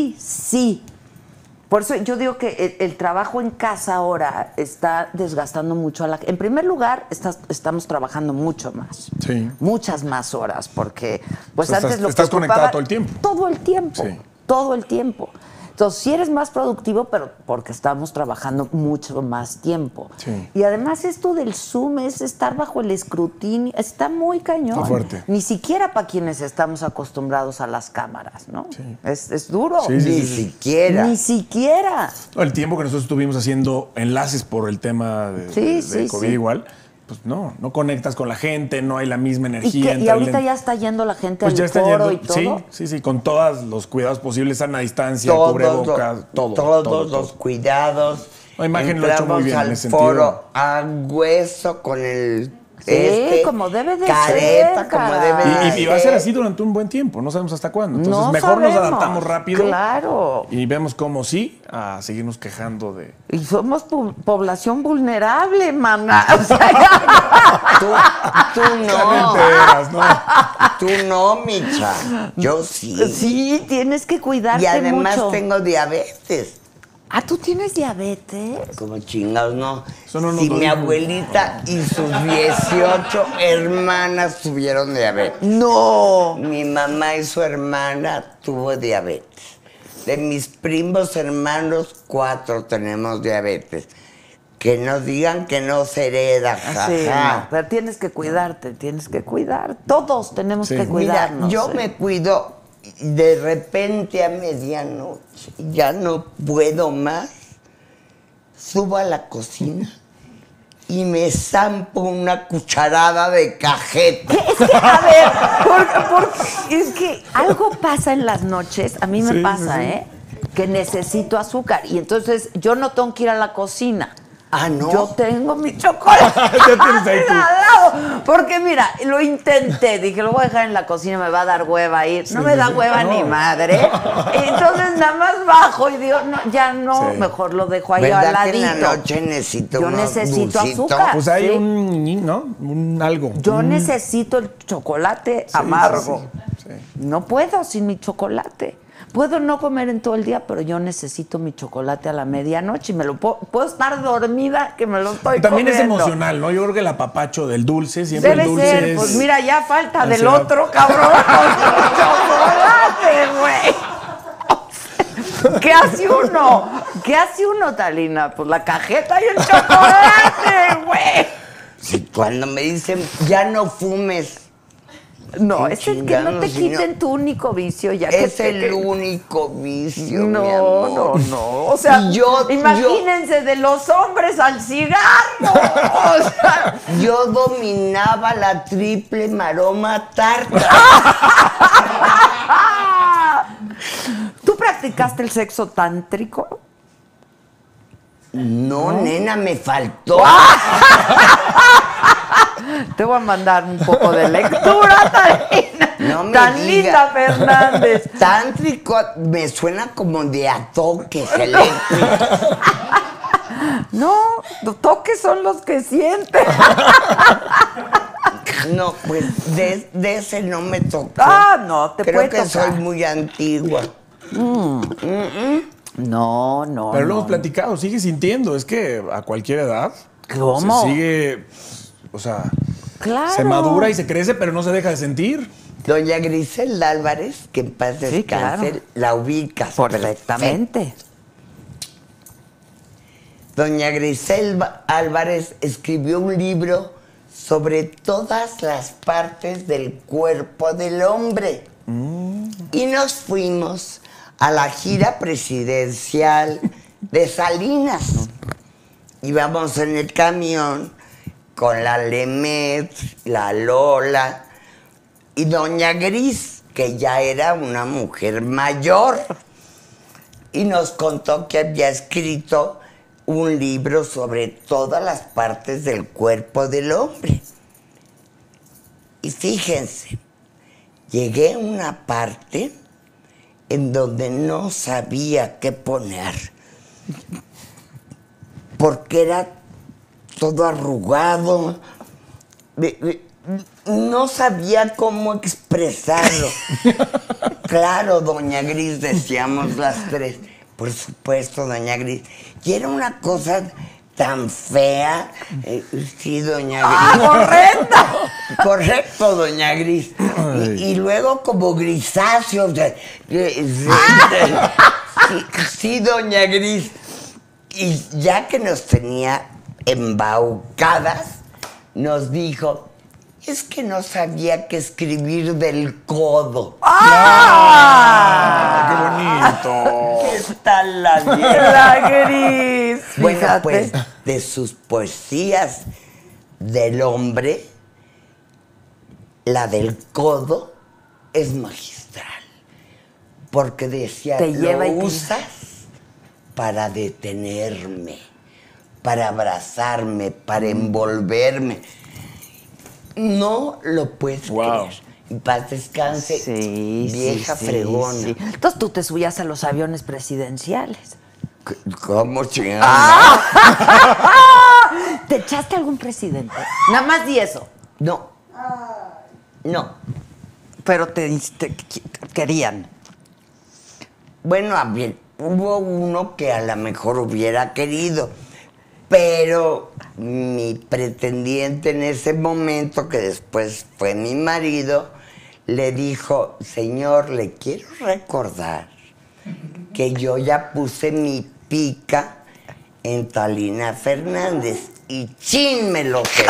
Sí. Por eso yo digo que el trabajo en casa ahora está desgastando mucho a la gente. En primer lugar, estamos trabajando mucho más. Sí. Muchas más horas, porque pues O sea, antes lo que estás conectada ocupaba- todo el tiempo. Todo el tiempo. Sí. Todo el tiempo. Entonces, sí eres más productivo, pero porque estamos trabajando mucho más tiempo. Sí. Y además esto del Zoom es estar bajo el escrutinio, está muy cañón. Está fuerte. Ni siquiera para quienes estamos acostumbrados a las cámaras, ¿no? Sí. Es duro. Sí, Ni siquiera. Ni siquiera. No, el tiempo que nosotros estuvimos haciendo enlaces por el tema de Sí, COVID sí. igual, pues no conectas con la gente, no hay la misma Y energía. y entra ahorita el- ya está yendo la gente pues al ya está foro yendo, y todo. sí, con todos los cuidados posibles, sana distancia, Todos, cubrebocas, todo. todos los cuidados. La imagen lo ha hecho muy Entramos bien en al ese foro a hueso con el Sí, como debe de careta, ser, como cara. debe de Y va a ser así durante un buen tiempo, no sabemos hasta cuándo. Entonces, No mejor nos sabemos. adaptamos rápido. Claro. Y vemos cómo sí, a seguirnos quejando de. Y somos población vulnerable, mana. O sea, ya Tú Ya no. te enteras, ¿no? Tú no, Micha. Yo sí. sí, tienes que cuidarte Y además mucho. tengo diabetes. Ah, ¿tú tienes diabetes? Como chingados, no. Eso no nos Si lo mi dijo. abuelita y sus 18 hermanas tuvieron diabetes. No. Mi mamá y su hermana tuvo diabetes. De mis primos hermanos, 4 tenemos diabetes. Que nos digan que no se hereda, jaja. Sí, no, pero tienes que cuidarte, tienes que cuidar. Todos tenemos Sí. que Mira, cuidarnos. yo me cuido y de repente a medianoche, ya no puedo más, subo a la cocina y me zampo una cucharada de cajeta. Es que, a ver, es que algo pasa en las noches, a mí me Sí, pasa, sí, sí. ¿eh? Que necesito azúcar y entonces yo no tengo que ir a la cocina. Ah, ¿no? Yo tengo mi chocolate Ya tienes ahí tu- al lado. Porque mira, lo intenté, dije, lo voy a dejar en la cocina, me va a dar hueva ir. No me sí, da sí. hueva No. ni madre. Entonces nada más bajo y digo, no, ya no, Sí. mejor lo dejo ahí ¿Verdad al que ladito. en la noche necesito Yo unos necesito dulcitos? azúcar. Pues hay Sí. un algo. Yo necesito el chocolate amargo. sí. No puedo sin mi chocolate. Puedo no comer en todo el día, pero yo necesito mi chocolate a la medianoche y me lo puedo estar dormida que me lo estoy También es comiendo. emocional, ¿no? Yo creo que el apapacho del dulce, siempre Debe el dulce ser, es... pues mira, ya falta del ansiedad. otro cabrón con chocolate, güey. ¿Qué hace uno? ¿Qué hace uno, Talina? Pues la cajeta y el chocolate, güey. Sí, cuando me dicen, ya no fumes, No, Qué es el que no chingados, te si no- quiten tu único vicio ya que es te- el único vicio, No, mi amor. no. O sea, Y yo- imagínense de los hombres al cigarro. O sea, Yo dominaba la triple maroma tarta. ¿tú practicaste el sexo tántrico? No, nena, me faltó. Te voy a mandar un poco de lectura, Talina. No me Talita diga. Fernández. Tántrico me suena como de a toques eléctricos. No, los toques son los que sienten. No, pues de ese no me tocó. Ah, no, te Creo puede que tocar. soy muy antigua. No, no. Pero lo no. hemos platicado, sigue sintiendo, es que a cualquier edad ¿Cómo? se sigue, o sea, Claro. se madura y se crece, pero no se deja de sentir. Doña Griselda Álvarez, que en paz descanse, claro. la ubicas Perfectamente. Doña Griselda Álvarez escribió un libro sobre todas las partes del cuerpo del hombre. Y nos fuimos a la gira presidencial de Salinas. Íbamos en el camión con la Lemet, la Lola y Doña Gris, que ya era una mujer mayor. Y nos contó que había escrito un libro sobre todas las partes del cuerpo del hombre. Y fíjense, llegué a una parte en donde no sabía qué poner, porque era todo arrugado, no sabía cómo expresarlo. Claro, Doña Gris, decíamos las tres. Por supuesto, Doña Gris. Y era una cosa tan fea. Sí, Doña Gris. ¡Correcto! Correcto, Doña Gris. Y luego como grisáceo. O sea, sí, Doña Gris. Y ya que nos tenía embaucadas, nos dijo, es que no sabía qué escribir del codo. ¡Ah! ¡Qué bonito! ¿Qué tal la vieja? La Gris. Bueno, Fíjate. pues, de sus poesías del hombre, la del codo es magistral. Porque decía, Te lleva lo y te- usas para detenerme, para abrazarme, para envolverme. No lo puedes Wow. creer. En paz descanse, Sí, vieja sí, fregona. sí. Entonces tú te subías a los aviones presidenciales. ¿Cómo chingada? ¿Te echaste algún presidente? Nada más di eso. No. No. Pero te querían. Bueno, a ver, hubo uno que a lo mejor hubiera querido, pero mi pretendiente en ese momento, que después fue mi marido, le dijo, señor, le quiero recordar que yo ya puse mi pica en Talina Fernández y chin me lo quedó.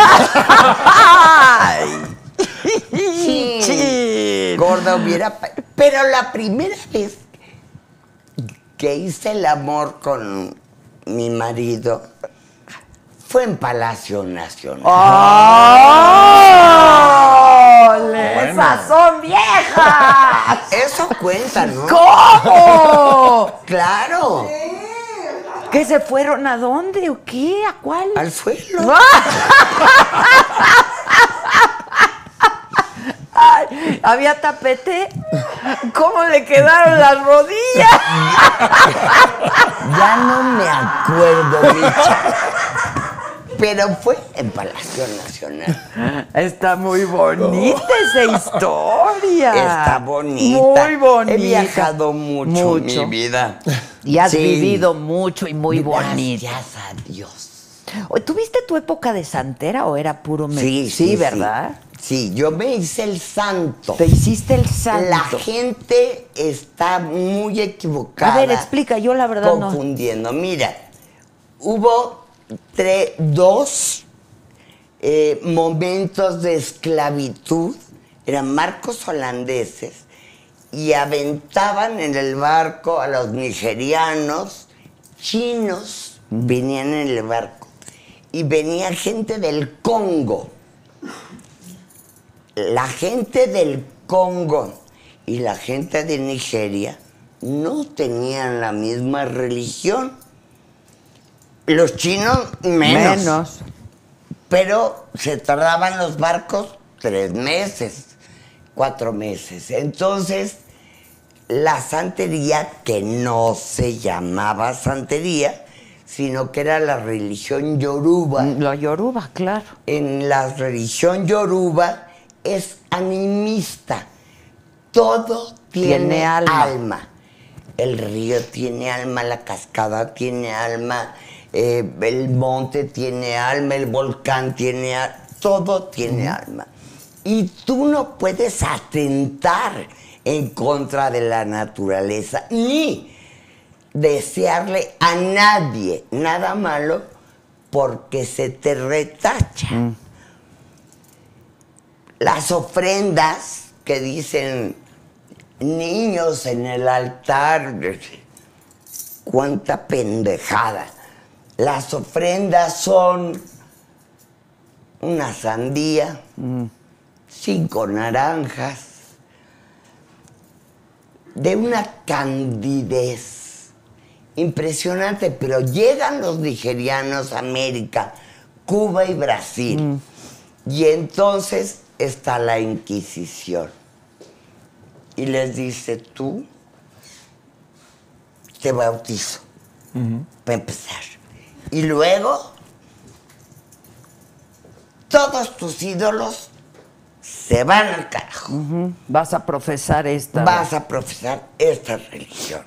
Chin. Gorda hubiera... Pero la primera vez que hice el amor con mi marido fue en Palacio Nacional. ¡Ole! Bueno. ¡Esas son viejas! Eso cuenta, ¿no? ¿Cómo? Claro, ¿Que se fueron a dónde o qué? ¿A cuál? al suelo. Ay, ¿había tapete? ¿Cómo le quedaron las rodillas? Ya no me acuerdo, Richa. Pero fue en Palacio Nacional. Está muy bonita esa historia. Está bonita. Muy bonita. He viajado mucho en mi vida. Y has Sí. vivido mucho y muy bonita. Gracias a Dios. ¿Tuviste tu época de santera o era puro Sí, ¿verdad? Sí, yo me hice el santo. Te hiciste el santo. La gente está muy equivocada. A ver, explica, yo la verdad no. confundiendo. Mira, hubo dos momentos de esclavitud. Eran barcos holandeses y aventaban en el barco a los nigerianos, chinos, venían en el barco. Y venía gente del Congo. La gente del Congo y la gente de Nigeria no tenían la misma religión. Los chinos menos. Pero se tardaban los barcos 3 meses, 4 meses. Entonces, la santería, que no se llamaba santería, sino que era la religión yoruba. La yoruba, claro. En la religión yoruba es animista. Todo tiene alma. El río tiene alma, la cascada tiene alma, el monte tiene alma, el volcán tiene alma, todo tiene alma. Y tú no puedes atentar en contra de la naturaleza, ni desearle a nadie nada malo porque se te retacha. Las ofrendas que dicen niños en el altar, cuánta pendejada. Las ofrendas son una sandía, 5 naranjas, de una candidez impresionante, pero llegan los nigerianos a América, Cuba y Brasil, y entonces está la Inquisición. Y les dice, tú te bautizo, para empezar. Y luego, todos tus ídolos se van al carajo. Vas a profesar esta. Vas a profesar esta religión.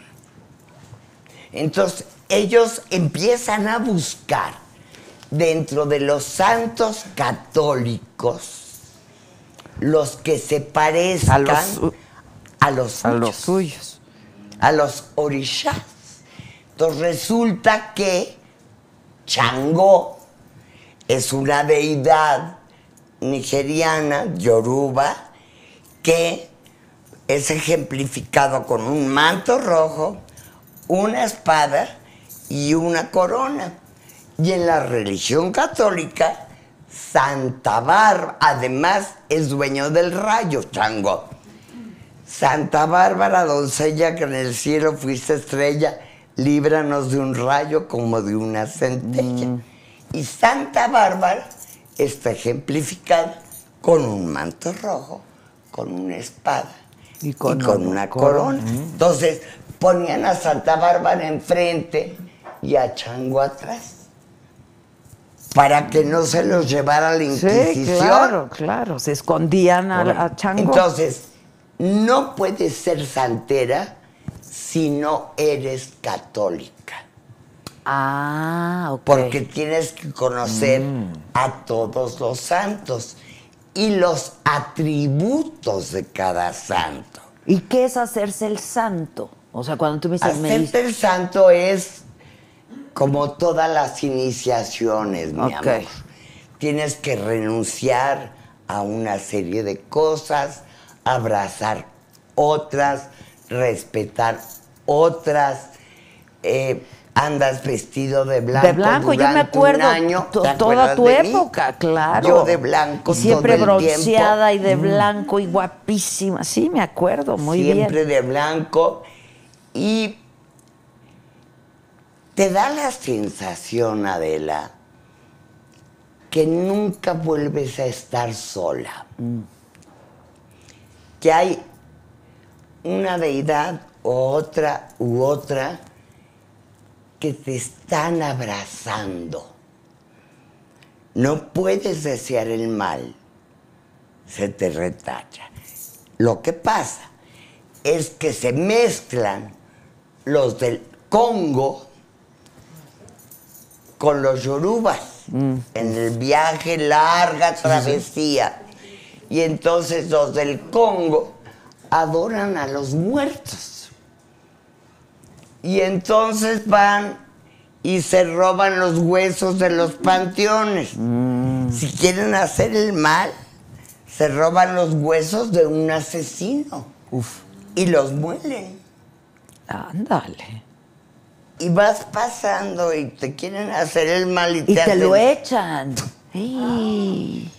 Entonces, ellos empiezan a buscar dentro de los santos católicos los que se parezcan a los suyos, a los orishas. Entonces resulta que Changó es una deidad nigeriana, yoruba, que es ejemplificado con un manto rojo, una espada y una corona. Y en la religión católica, Santa Bárbara, además, es dueño del rayo, Changó. Santa Bárbara, doncella que en el cielo fuiste estrella, líbranos de un rayo como de una centella. Y Santa Bárbara está ejemplificada con un manto rojo, con una espada y con una corona. Entonces, ponían a Santa Bárbara enfrente y a Changó atrás, para que no se los llevara la Inquisición. Sí, claro, claro, se escondían a Changó. Entonces, no puedes ser santera si no eres católica. Ah, ok. Porque tienes que conocer a todos los santos y los atributos de cada santo. ¿Y qué es hacerse el santo? O sea, cuando tú me dices... Hacerte el santo es como todas las iniciaciones, mi amor. Tienes que renunciar a una serie de cosas, abrazar otras, respetar otras. Andas vestido de blanco. De blanco, yo me acuerdo. Un año, toda tu época, claro. Yo de blanco. Y siempre todo el bronceada tiempo. y de blanco y guapísima. Sí, me acuerdo, muy bien. Siempre de blanco. Y te da la sensación, Adela, que nunca vuelves a estar sola. Que hay una deidad otra u otra que te están abrazando. No puedes desear el mal, se te retacha. Lo que pasa es que se mezclan los del Congo con los yorubas en el viaje, larga travesía. Y entonces los del Congo adoran a los muertos. Y entonces van y se roban los huesos de los panteones. Si quieren hacer el mal, se roban los huesos de un asesino. Y los muelen. Ándale. Y vas pasando y te quieren hacer el mal y te hacen... lo echan. ¡Ay!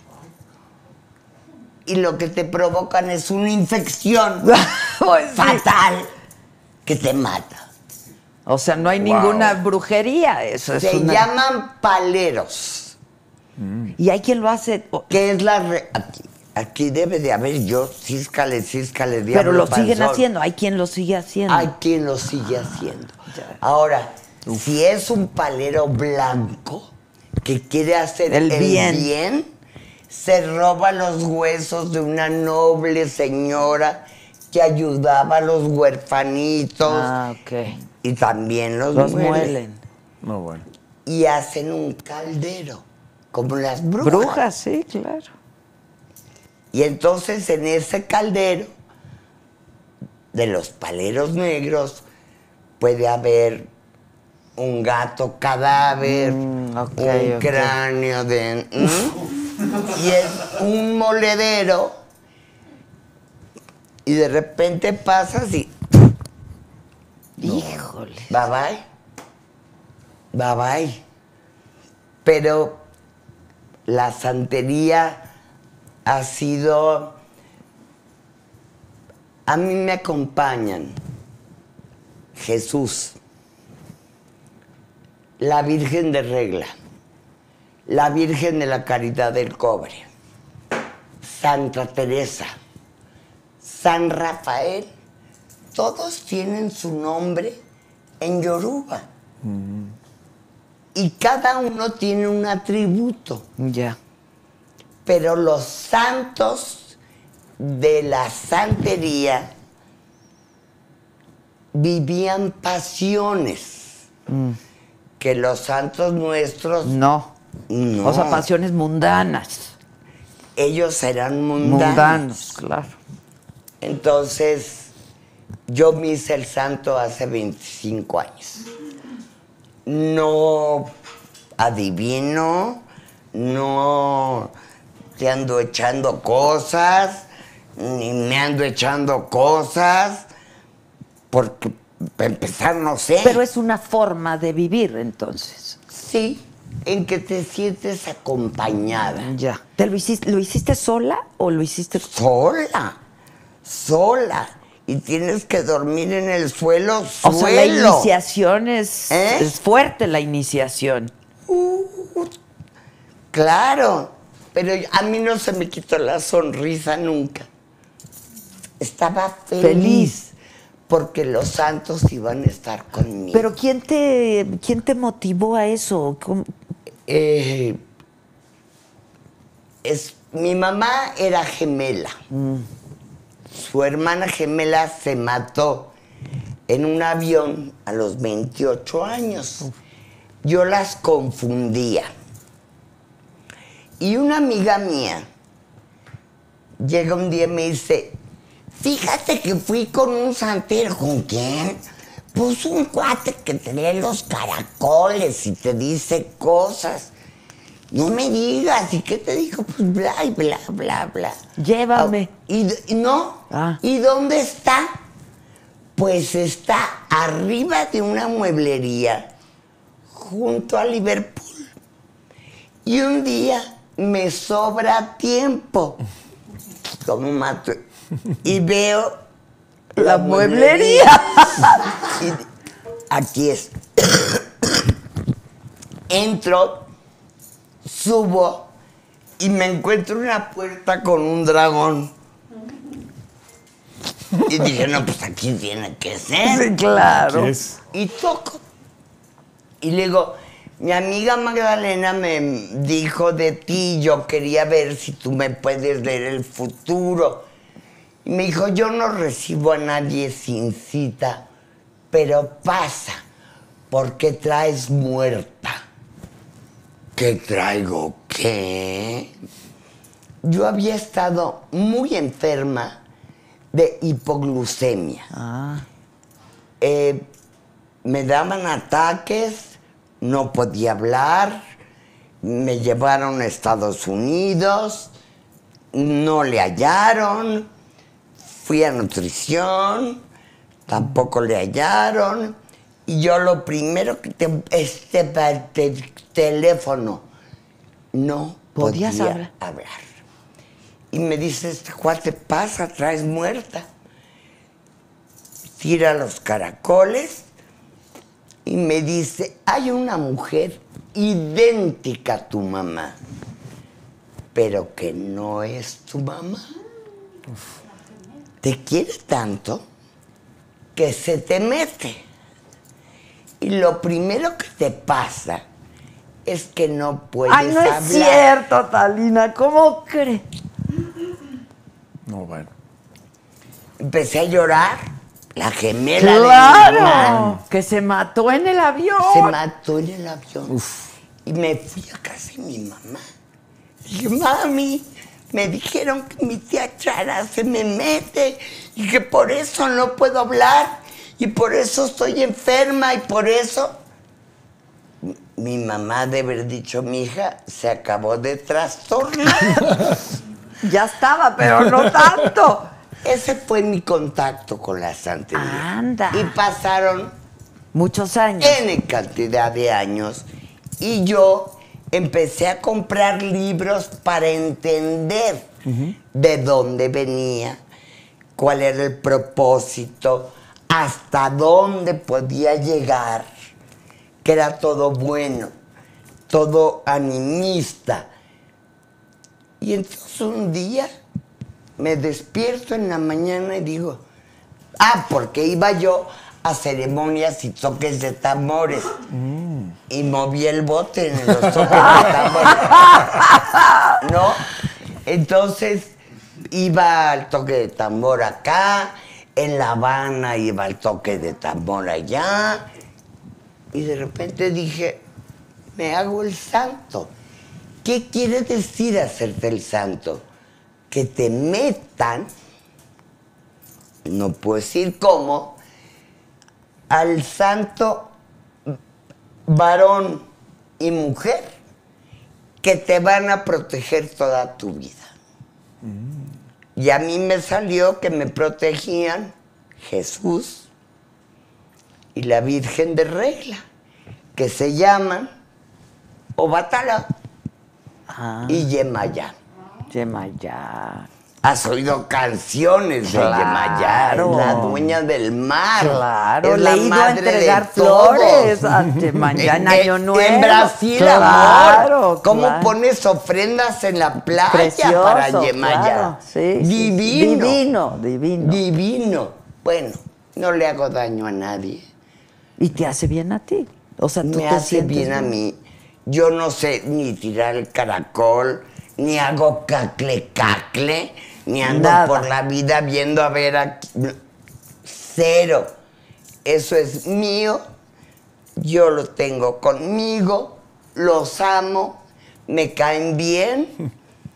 Y lo que te provocan es una infección Pues sí. fatal que te mata. O sea, no hay ninguna brujería. Eso es Se una... llaman paleros. ¿Y hay quien lo hace? Que es la... Aquí debe de haber yo, císcale, diablo. Pero lo siguen panzón. haciendo. Hay quien lo sigue haciendo. Hay quien lo sigue haciendo. Ahora, si es un palero blanco que quiere hacer el bien, se roba los huesos de una noble señora que ayudaba a los huerfanitos. Ah, ok. Y también los muelen. No, bueno. Y hacen un caldero, como las brujas. Brujas, sí, claro. Y entonces en ese caldero de los paleros negros puede haber un gato cadáver, un cráneo de... y es un moledero y de repente pasas y... Híjole. Bye bye. Bye bye. Pero la santería ha sido... A mí me acompañan Jesús, la Virgen de Regla, la Virgen de la Caridad del Cobre, Santa Teresa, San Rafael, todos tienen su nombre en Yoruba. Y cada uno tiene un atributo. Ya. Pero los santos de la santería vivían pasiones que los santos nuestros No. no. O sea, pasiones mundanas. Ellos eran mundanos. Claro. Entonces, yo me hice el santo hace 25 años. No adivino, no te ando echando cosas, ni me ando echando cosas, porque para empezar no sé. Pero es una forma de vivir, entonces. Sí, en que te sientes acompañada. Ya. ¿Lo hiciste sola o lo hiciste...? Sola. Y tienes que dormir en el suelo. O sea, la iniciación es fuerte, la iniciación. Claro, pero a mí no se me quitó la sonrisa nunca. Estaba feliz porque los santos iban a estar conmigo. Pero ¿quién te motivó a eso? Mi mamá era gemela. Su hermana gemela se mató en un avión a los 28 años. Yo las confundía. Y una amiga mía llega un día y me dice, fíjate que fui con un santero. ¿Con quién? Pues un cuate que te lee los caracoles y te dice cosas. No me digas. ¿Y qué te dijo? Pues bla, y bla, bla, bla. Llévame. ¿Y no? Ah. ¿Y dónde está? Pues está arriba de una mueblería junto a Liverpool. Y un día me sobra tiempo. Como mato. Y veo La mueblería. Y aquí es. Entro, subo y me encuentro una puerta con un dragón. Y dije, no, pues aquí tiene que ser. Sí, claro. Y toco. Y le digo, mi amiga Magdalena me dijo de ti, yo quería ver si tú me puedes leer el futuro. Y me dijo, yo no recibo a nadie sin cita, pero pasa, porque traes muerta. ¿Qué traigo qué? Yo había estado muy enferma de hipoglucemia. Me daban ataques, no podía hablar, me llevaron a Estados Unidos, no le hallaron, fui a nutrición, tampoco le hallaron, y yo lo primero que teléfono, no ¿Podías podía hablar. Y me dice, este cuate pasa, traes muerta. Tira los caracoles y me dice, hay una mujer idéntica a tu mamá, pero que no es tu mamá. Te quiere tanto que se te mete. Y lo primero que te pasa es que no puedes hablar. Ay, no es cierto, Talina, ¿cómo crees? No, bueno. Empecé a llorar. La gemela ¡Claro! de mi mamá Que se mató en el avión. se mató en el avión. Y me fui a casa de mi mamá. Dije, mami, me dijeron que mi tía Chara se me mete y que por eso no puedo hablar y por eso estoy enferma y por eso... Mi mamá debe haber dicho, mi hija se acabó de trastornar. Ya estaba, pero no tanto. Ese fue mi contacto con la santería. Anda. Y pasaron Muchos años. N cantidad de años y yo empecé a comprar libros para entender de dónde venía, cuál era el propósito, hasta dónde podía llegar, que era todo bueno, todo animista. Y entonces un día me despierto en la mañana y digo, porque iba yo a ceremonias y toques de tambores. Y moví el bote en los toques de tambores. ¿No? Entonces iba al toque de tambor acá, en La Habana iba al toque de tambor allá. Y de repente dije, me hago el santo. ¿Qué quiere decir hacerte el santo? Que te metan, no puedo decir cómo, al santo varón y mujer que te van a proteger toda tu vida. Y a mí me salió que me protegían Jesús y la Virgen de Regla, que se llaman Obatala y Yemayá. Yemayá. Has oído canciones de Yemayá, es la dueña del mar. Claro, es le la he ido a madre entregar de todos. flores a Yemayá en Año Nuevo. En Brasil, claro, amor. ¿Cómo claro. pones ofrendas en la playa Precioso, para Yemayá? claro, sí, Divino. Divino, divino. Divino. Bueno, no le hago daño a nadie. Y te hace bien a ti. O sea, tú Me te hace sientes bien a mí. Yo no sé ni tirar el caracol, ni hago cacle, ni ando Nada. por la vida viendo a ver aquí. Cero. Eso es mío. Yo lo tengo conmigo. Los amo. Me caen bien.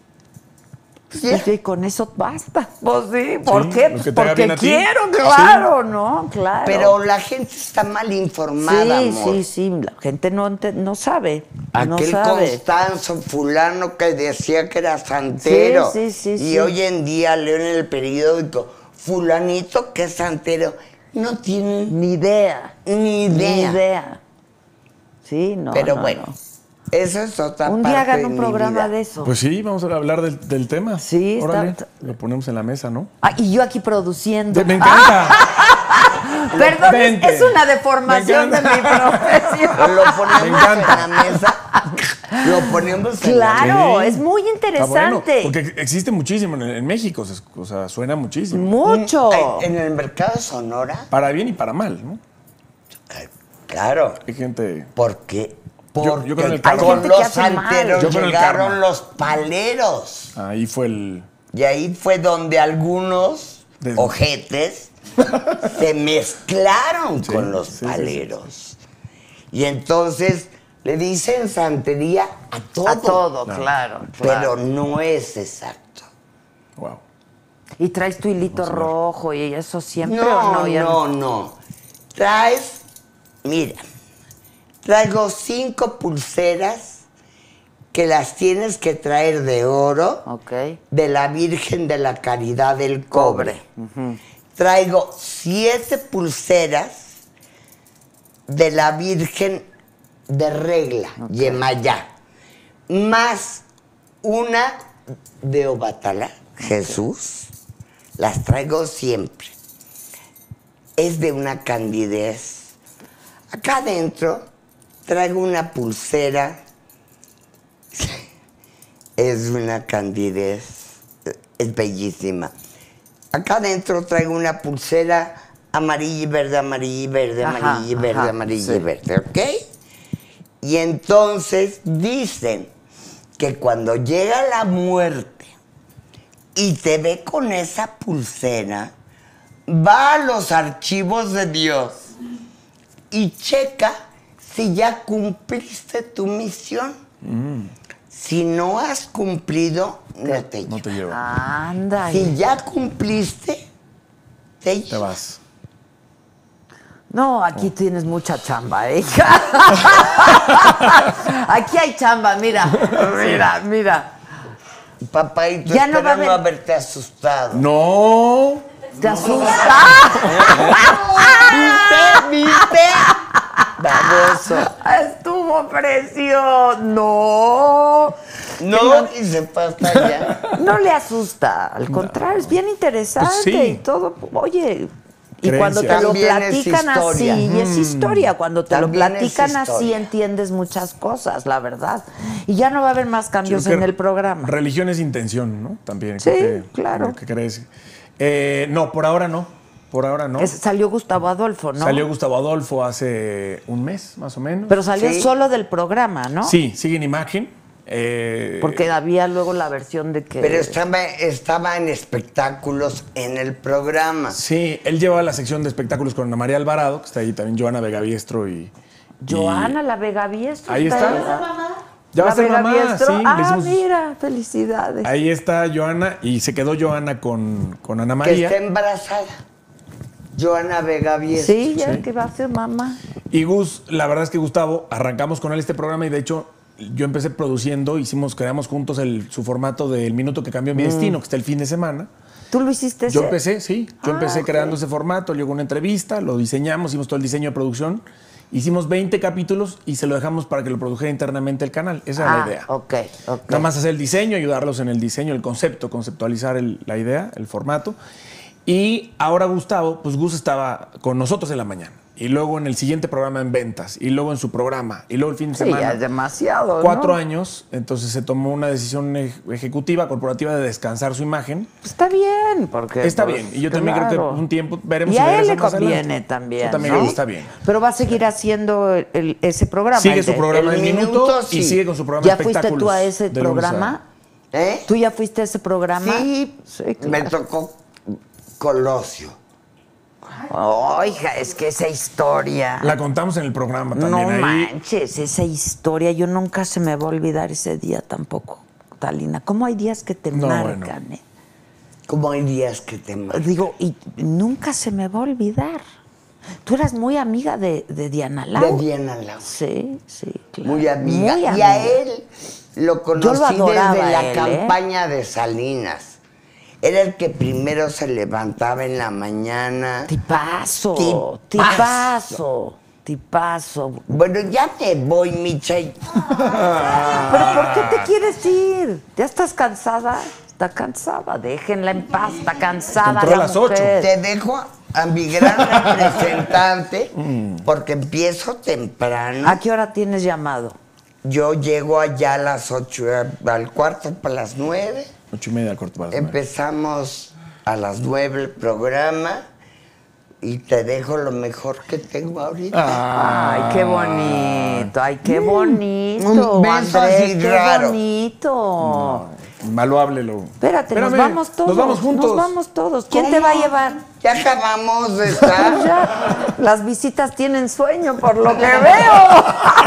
Y con eso basta. Pues sí, ¿por qué? lo que Pues te haga bien porque a ti. quiero, claro, ¿no? Claro. Pero la gente está mal informada, sí, amor. sí, la gente no sabe. no Aquel sabe. Constanzo fulano que decía que era santero. Sí, y sí. hoy en día leo en el periódico, fulanito que es santero. No tienen Ni idea. ni Ni idea. idea. Sí, no. Pero no, bueno, no. eso es otra Un parte día hagan de un mi programa vida. de eso. Pues sí, vamos a hablar del tema. Sí, Órale, está- lo ponemos en la mesa, ¿no? Y yo aquí produciendo. Me encanta. Perdón, Vente. es una deformación de Me mi profesión. Lo ponemos Me encanta. en la mesa. Lo ponemos en la mesa. Claro, Sí. es muy Está bueno, interesante. porque existe muchísimo en México, o sea, suena muchísimo. Mucho. En el mercado de Sonora, Para bien y para mal, ¿no? claro, Hay gente... porque yo con el con karma. Hay gente que los hace mal. santeros Yo con el llegaron karma. los paleros. Ahí fue el... Y ahí fue donde algunos Des- ojetes se mezclaron Sí, con los sí, sí, paleros. Y entonces le dicen santería a todo. A todo, claro. Pero no es exacto. Wow. Y traes tu hilito rojo y eso siempre o No, no. Ya no. Traes, mira, traigo 5 pulseras que las tienes que traer de oro. Ok. De la Virgen de la Caridad del Cobre. Traigo 7 pulseras de la Virgen de Regla, Yemayá, más una de Obatala, Jesús. Las traigo siempre. Es de una candidez. Acá adentro traigo una pulsera. Es una candidez, es bellísima. Acá adentro traigo una pulsera amarilla y verde, amarilla y verde, Ajá, amarilla y verde, ajá, amarilla sí. y verde, ¿ok? Y entonces dicen que cuando llega la muerte y te ve con esa pulsera, va a los archivos de Dios y checa si ya cumpliste tu misión. Si no has cumplido, no te No te llevo. llevo. Anda. Si ya cumpliste, te Te llevo. vas. No, aquí tienes mucha chamba, hija. Aquí hay chamba, mira. Mira. Papaito, Ya no va a espero no haber- haberte asustado. No. ¿Te asusta? ¿Viste? Baboso. Estuvo precioso. No. No, y se pasa ya. No le asusta, al contrario, es bien interesante Pues sí. y todo. Oye, y Creencias. cuando te lo También es platican así, historia. y es historia, cuando te lo También es platican así historia. entiendes muchas cosas, la verdad. Y ya no va a haber más cambios Creo en que el programa. Religión es intención, ¿no? También. Sí, creo que- claro. ¿Qué crees? No, por ahora no. Por ahora no. Salió Gustavo Adolfo, ¿no? Salió Gustavo Adolfo hace un mes, más o menos. Pero salió Sí. solo del programa, ¿no? Sí, sigue en imagen. Porque había luego la versión de que... Pero estaba en espectáculos en el programa. Sí, él lleva la sección de espectáculos con Ana María Alvarado, que está ahí también, Joana Vegaviestro y... Joana, la Vega Biestro. Ahí está. Ya va a ¿La ser Vega mamá, Biestro? sí. le Ah, hicimos- mira, felicidades. Ahí está Joana y se quedó Joana con Ana Que María. está embarazada. Joana Vega Biestro. Sí, ya que va a ser mamá. Y Gus, la verdad es que Gustavo, arrancamos con él este programa y de hecho yo empecé produciendo, creamos juntos su formato del Minuto que cambió mi destino, que está el fin de semana. ¿Tú lo hiciste Yo ese? empecé, sí. Yo empecé ok. creando ese formato, llegó una entrevista, lo diseñamos, hicimos todo el diseño de producción. Hicimos 20 capítulos y se lo dejamos para que lo produjera internamente el canal. Esa era la idea. Ok. Nada más hacer el diseño, ayudarlos en el diseño, el concepto, conceptualizar la idea, el formato. Y ahora Gustavo, pues Gus estaba con nosotros en la mañana. Y luego en el siguiente programa en ventas. Y luego en su programa. Y luego el fin de Sí, semana. ya es demasiado, 4 ¿no? años. Entonces se tomó una decisión ejecutiva, corporativa, de descansar su imagen. Está bien, porque... Está pues, bien. Y yo también creo que claro. un tiempo veremos Y si a él regresa le más conviene adelante. también, Yo también ¿no? creo que está bien. Pero va a seguir haciendo ese programa. Sigue el su de- programa el El Minuto Minuto, y sí. sigue con su programa ¿Ya de fuiste espectáculos. tú a ese de lunes a- programa? ¿Eh? ¿Tú ya fuiste a ese programa? Sí, claro. me tocó Colosio. Oh, hija, es que esa historia... La contamos en el programa No también. Ahí manches, esa historia, yo nunca se me va a olvidar ese día tampoco, Talina. ¿Cómo hay días que te No, marcan, bueno. Como hay días que te marcan. Digo, y nunca se me va a olvidar. Tú eras muy amiga de Diana Lau. De Diana Lau. Sí, claro. Muy amiga. Muy Y a él lo conocí adoraba desde la a él, campaña de Salinas. Era el que primero se levantaba en la mañana. Tipazo. Bueno, ya me voy, Micha. ¿Pero por qué te quieres ir? ¿Ya estás cansada? Está cansada, déjenla en paz, está cansada. Entró la a las mujer. 8. Te dejo a mi gran representante porque empiezo temprano. ¿A qué hora tienes llamado? Yo llego allá a las 8, al cuarto para las 9. 8:30 al corto para las 9. Empezamos a las 9 el programa y te dejo lo mejor que tengo ahorita. Ay, qué bonito, ay, qué bonito. Un beso Andrés, así qué raro. bonito. Maluable lo. Espérate, nos Espérame, vamos todos. Nos vamos juntos. Nos vamos todos. ¿Quién ¿Cómo? te va a llevar? Ya acabamos de estar. Ya, las visitas tienen sueño, por lo que veo.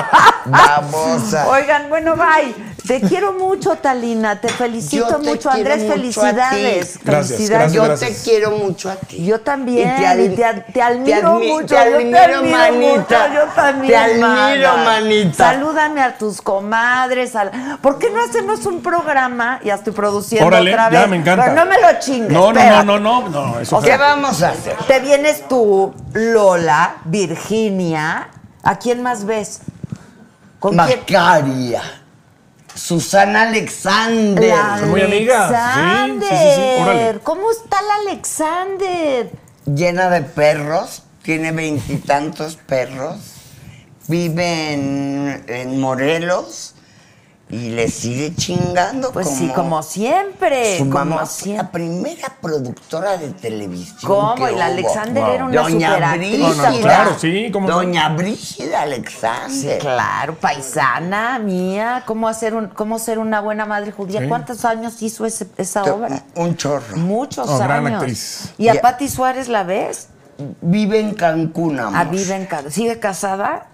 Babosa. Oigan, bueno, bye. Te quiero mucho, Talina. Te felicito Yo te mucho, quiero Andrés. mucho a ti. Felicidades. Gracias, Felicidades. Yo gracias. te quiero mucho a ti. Yo también. Y te admiro mucho. Te yo admiro, manita. mucho. Yo también. Te admiro, mana. manita. Salúdame a tus comadres. ¿Por qué no hacemos un programa? Ya estoy produciendo Órale, otra vez. ya me encanta. Pero no me lo chingues. No, espérate. no, eso ¿Qué vamos a hacer? Te vienes tú, Lola, Virginia. ¿A quién más ves? ¿Con quién? Macaria. Susana Alexander. La Son muy amigas. Alexander. Sí, órale. ¿Cómo está la Alexander? Llena de perros. Tiene 20 y tantos perros. Vive en Morelos. Y le sigue chingando. Pues sí, como siempre. Su como mamá fue siempre. la primera productora de televisión. ¿Cómo? que Y la hubo. Alexander Wow. era una Doña superactriz. Brígida. No, claro, sí, ¿cómo no? Doña Brígida Sí, Alexander. claro, paisana mía. ¿Cómo ser una buena madre judía? Sí. ¿Cuántos años hizo esa obra? Un chorro. Muchos Oh, gran años. actriz. ¿Y a Ya. Pati Suárez la ves? Vive en Cancún, amor. ¿Sigue casada?